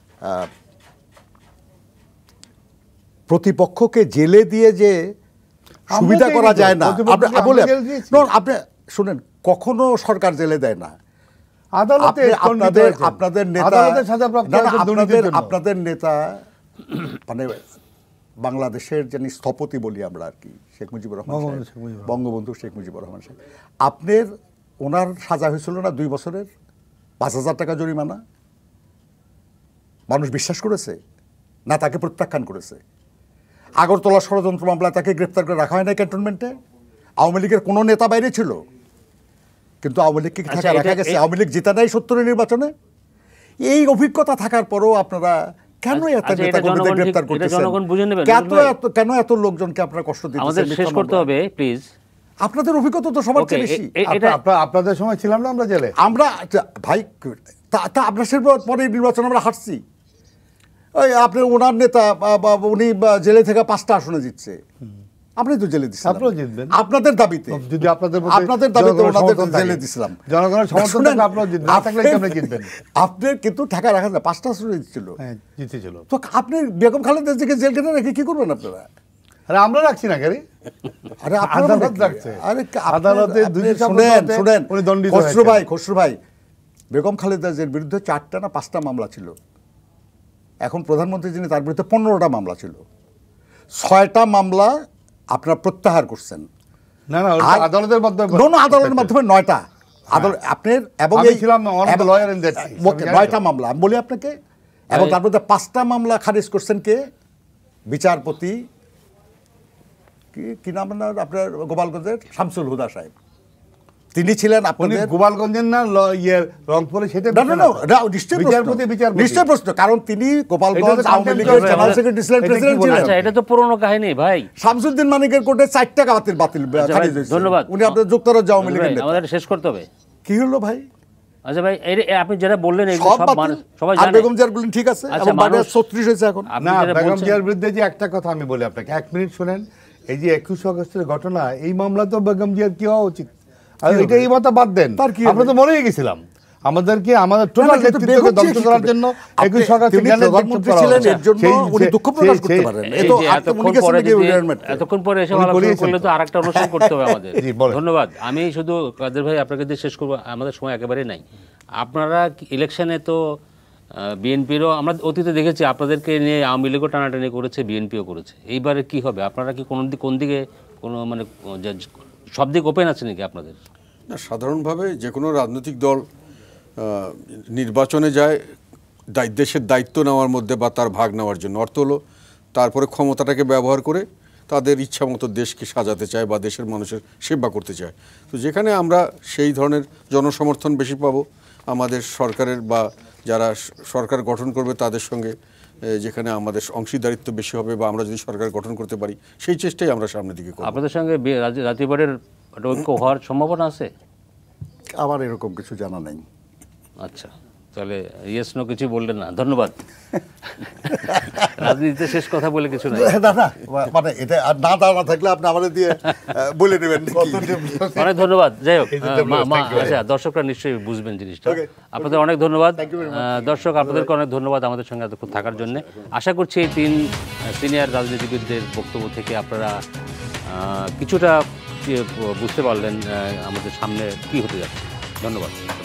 Speaker 1: প্রতিপক্ষকে জেলে দিয়ে যে সুবিধা করা যায় না, আপনি শুনেন, কখনো সরকার জেলে দেয় না। আপনাদের আপনাদের নেতা আপনাদের নেতা মানে বাংলাদেশের যিনি স্থপতি বলি আমরা আর কি, শেখ মুজিবুর রহমান, বঙ্গবন্ধু শেখ মুজিবুর রহমান সাহেব, আপনার ওনার সাজা হয়েছিল না দুই বছরের পাঁচ হাজার টাকা জরিমানা? মানুষ বিশ্বাস করেছে না তাকে প্রত্যাখ্যান করেছে? আগরতলা ষড়যন্ত্র মামলায় তাকে গ্রেপ্তার করে রাখা হয় না ক্যান্টনমেন্টে? আওয়ামী লীগের কোনো নেতা বাইরে ছিল, কিন্তু আওয়ামী লীগকে রাখা গেছে। আওয়ামী লীগ জিতা নেয় সত্তরের নির্বাচনে। এই অভিজ্ঞতা থাকার পরও আপনারা কেন এত নেতা কর্মীদের গ্রেপ্তার করতেছেন? কেন এত লোকজনকে আপনারা কষ্ট দিচ্ছেন?
Speaker 2: আমাদের শেষ করতে হবে প্লিজ।
Speaker 1: আপনাদের অভিজ্ঞতা তো সবার চেয়ে বেশি।
Speaker 4: আপনাদের সময় ছিলাম না আমরা জেলে,
Speaker 1: আমরা ভাই তা আপনার সে পরে নির্বাচন আমরা হারছি। ওই আপনি ওনার নেতা উনি জেলে থেকে পাঁচটা আসনে জিতছে, আপনি তো জেলে দিচ্ছেন,
Speaker 4: আপনারা জিতবেন
Speaker 1: আপনাদের দাবিতে।
Speaker 4: যদি আপনাদের
Speaker 1: আপনাদের দাবিতে ওনাদের জেলে দিছিলাম,
Speaker 4: জনগণের সমর্থন থাকলে আপনারা জিতবেন, না থাকলে কেমনে জিতবেন?
Speaker 1: আপনি কিন্তু ঢাকা রাখা যায়, পাঁচটা আসনে জিতছিল,
Speaker 4: হ্যাঁ জিতেছিল।
Speaker 1: তো আপনি বেগম খালেদা জিয়াকে জেল কেটে রেখে কি করবেন আপনারা?
Speaker 4: আরে আমরা রাখছি না গাড়ি,
Speaker 1: আরে
Speaker 4: আদালত রাখছে।
Speaker 1: আরে
Speaker 4: আদালতে দুইশো
Speaker 1: শুনেন শুনেন
Speaker 4: উনি দণ্ডিত
Speaker 1: খসরু
Speaker 4: হয়েছেন।
Speaker 1: ভাই খসরু ভাই বেগম খালেদা জিয়ার বিরুদ্ধে চারটা না পাঁচটা মামলা ছিল, এখন প্রধানমন্ত্রী যিনি তার বিরুদ্ধে পনেরোটা মামলা ছিল, ছয়টা মামলা আপনারা প্রত্যাহার করছেন।
Speaker 4: না না ওটা আদালতের মাধ্যমে,
Speaker 1: না আদালতের মাধ্যমে নয়টা আদালত আপনার, এবং
Speaker 4: আমি
Speaker 1: এই
Speaker 4: ছিলাম one of the lawyer in that case,
Speaker 1: ওকে, নয়টা মামলা আমি বলি আপনাকে, এবং তার মধ্যে পাঁচটা মামলা খারিজ করছেন কে? বিচারপতি কি কি নাম না আপনার গোপালগঞ্জের শামসুল হুদা সাহেব, তিনি ছিলেন
Speaker 4: উনি
Speaker 1: আপনাদের
Speaker 4: গোপালগঞ্জের না ল- ইয়ে রংপুরে, সেটা
Speaker 1: না না না না, নিশ্চয়ই প্রশ্ন,
Speaker 4: বিচারপতি বিচারপতি
Speaker 1: নিশ্চয় প্রশ্ন, কারণ তিনি গোপালগঞ্জ
Speaker 4: এটা
Speaker 1: আওয়ামী লীগের
Speaker 4: contempt
Speaker 1: জেনারেল
Speaker 4: হবে।
Speaker 1: সেক্রেটারি ছিলেন,
Speaker 4: এটা কি
Speaker 1: প্রেসিডেন্ট
Speaker 4: বলে?
Speaker 1: ছিলেন।
Speaker 2: আচ্ছা এটা তো পুরনো কাহিনী ভাই।
Speaker 1: শামসুদ্দিন মানিকের কোর্টে চারটা বাতিল বাতিল
Speaker 2: আচ্ছা ভাই,
Speaker 1: খারিজ হয়েছে।
Speaker 2: ধন্যবাদ।
Speaker 1: উনি আপনাদের যুক্তরাজ্য আওয়ামী
Speaker 2: ভাই,
Speaker 1: লীগের নেতা।
Speaker 2: আমাদের শেষ করতে হবে।
Speaker 1: কি হলো ভাই?
Speaker 2: আচ্ছা ভাই, এই এই আপনি যেটা বললেন এগুলো
Speaker 1: সব
Speaker 2: সব
Speaker 1: বাতিল,
Speaker 2: মানুষ সবাই
Speaker 1: আর
Speaker 2: জানে।
Speaker 1: বেগম জিয়ার বলেন ঠিক আছে,
Speaker 2: আচ্ছা,
Speaker 1: এবং বাইরে
Speaker 2: মানুষ-
Speaker 1: ছত্রিশ হয়েছে এখন।
Speaker 2: আপনি
Speaker 4: না
Speaker 2: যেটা
Speaker 4: বেগম
Speaker 2: বলছেন-
Speaker 4: জিয়ার বিরুদ্ধে যে একটা কথা আমি বলি আপনাকে, এক মিনিট শুনেন। এই যে একুশ আগস্টের ঘটনা, এই মামলা তো বেগম জিয়ার কি হওয়া উচিত? আর এটা এই মাথা বাদ দেন,
Speaker 1: তার কি
Speaker 4: আমরা তো মরেই গেছিলাম। আমাদেরকে আমাদের টোটাল
Speaker 1: কিন্তু
Speaker 4: নেতৃত্বকে
Speaker 1: বেগম জিয়া
Speaker 4: ধ্বংস
Speaker 1: কি
Speaker 4: করার
Speaker 1: করবে?
Speaker 4: জন্য
Speaker 1: আপনি-
Speaker 4: একুশ আগস্ট
Speaker 1: তিনি প্রধানমন্ত্রী ছিলেন, এর জন্য উনি দুঃখ প্রকাশ করতে পারেন।
Speaker 2: এই
Speaker 1: এ তো
Speaker 2: যে
Speaker 1: আপনি
Speaker 2: এতক্ষণ
Speaker 1: উনি গেছেন
Speaker 2: পরে
Speaker 1: নাকি
Speaker 2: যদি-
Speaker 1: রিটায়ারমেন্ট?
Speaker 2: এতক্ষণ পরে এসে
Speaker 4: উনি
Speaker 2: আলোচনা
Speaker 4: করিয়েছেন
Speaker 2: করলে
Speaker 4: তো।
Speaker 2: তো আরেকটা অনুষ্ঠান করতে হবে আমাদের।
Speaker 4: জি, বলেন।
Speaker 2: ধন্যবাদ। আমি শুধু কাদের ভাই আপনাকে দিয়ে শেষ করবো, আমাদের সময় একেবারে নাই। আপনারা ইলেকশনে তো বিএনপিরও আমরা অতীতে দেখেছি, আপনাদেরকে নিয়ে আওয়ামী লীগও টানাটানি করেছে, বিএনপিও করেছে। এইবারে কি হবে? আপনারা কি কোন দিক কোন দিকে কোনো মানে যে- সব দিক ওপেন আছে নাকি আপনাদের?
Speaker 3: না, সাধারণভাবে যে কোনো রাজনৈতিক দল আহ, নির্বাচনে যায় দায়- দেশের দায়িত্ব নেওয়ার মধ্যে বা তার ভাগ নেওয়ার জন্য। অর্থ হলো তারপরে ক্ষমতাটাকে ব্যবহার করে তাদের ইচ্ছা মতো দেশকে সাজাতে চায় বা দেশের মানুষের সেবা করতে চায়। তো যেখানে আমরা সেই ধরনের জনসমর্থন বেশি পাবো, আমাদের সরকারের বা যারা স- সরকার গঠন করবে তাদের সঙ্গে এ, যেখানে আমাদের অংশীদারিত্ব বেশি হবে বা আমরা যদি সরকার গঠন করতে পারি, সেই চেষ্টাই আমরা সামনের দিকে করব।
Speaker 2: আপনাদের সঙ্গে বি- রাজ- জাতীয় পার্টির একটা ঐক্য হওয়ার সম্ভাবনা আছে?
Speaker 1: আমার এরকম কিছু জানা নেই।
Speaker 2: আচ্ছা, তাহলে ইয়েস নো কিছু বললেন না, ধন্যবাদ। রাজনীতিতে শেষ কথা বলে কিছু নাই।
Speaker 1: না না, মানে এটা আর না দাঁড়ানো থাকলে আপনি আমাদের দিয়ে আহ, বলে নেবেন।
Speaker 2: অনেক ধন্যবাদ। যাই হোক, মা- মা- আচ্ছা, দর্শকরা নিশ্চয়ই বুঝবেন জিনিসটা। আপনাদের অনেক ধন্যবাদ। আহ, দর্শক আপনাদেরকে অনেক ধন্যবাদ আমাদের সঙ্গে এতক্ষণ থাকার জন্য। আশা করছি এই তিন সিনিয়র রাজনীতিবিদদের বক্তব্য থেকে আপনারা আহ, কিছুটা বুঝতে পারলেন আহ, আমাদের সামনে কি হতে যাচ্ছে। ধন্যবাদ।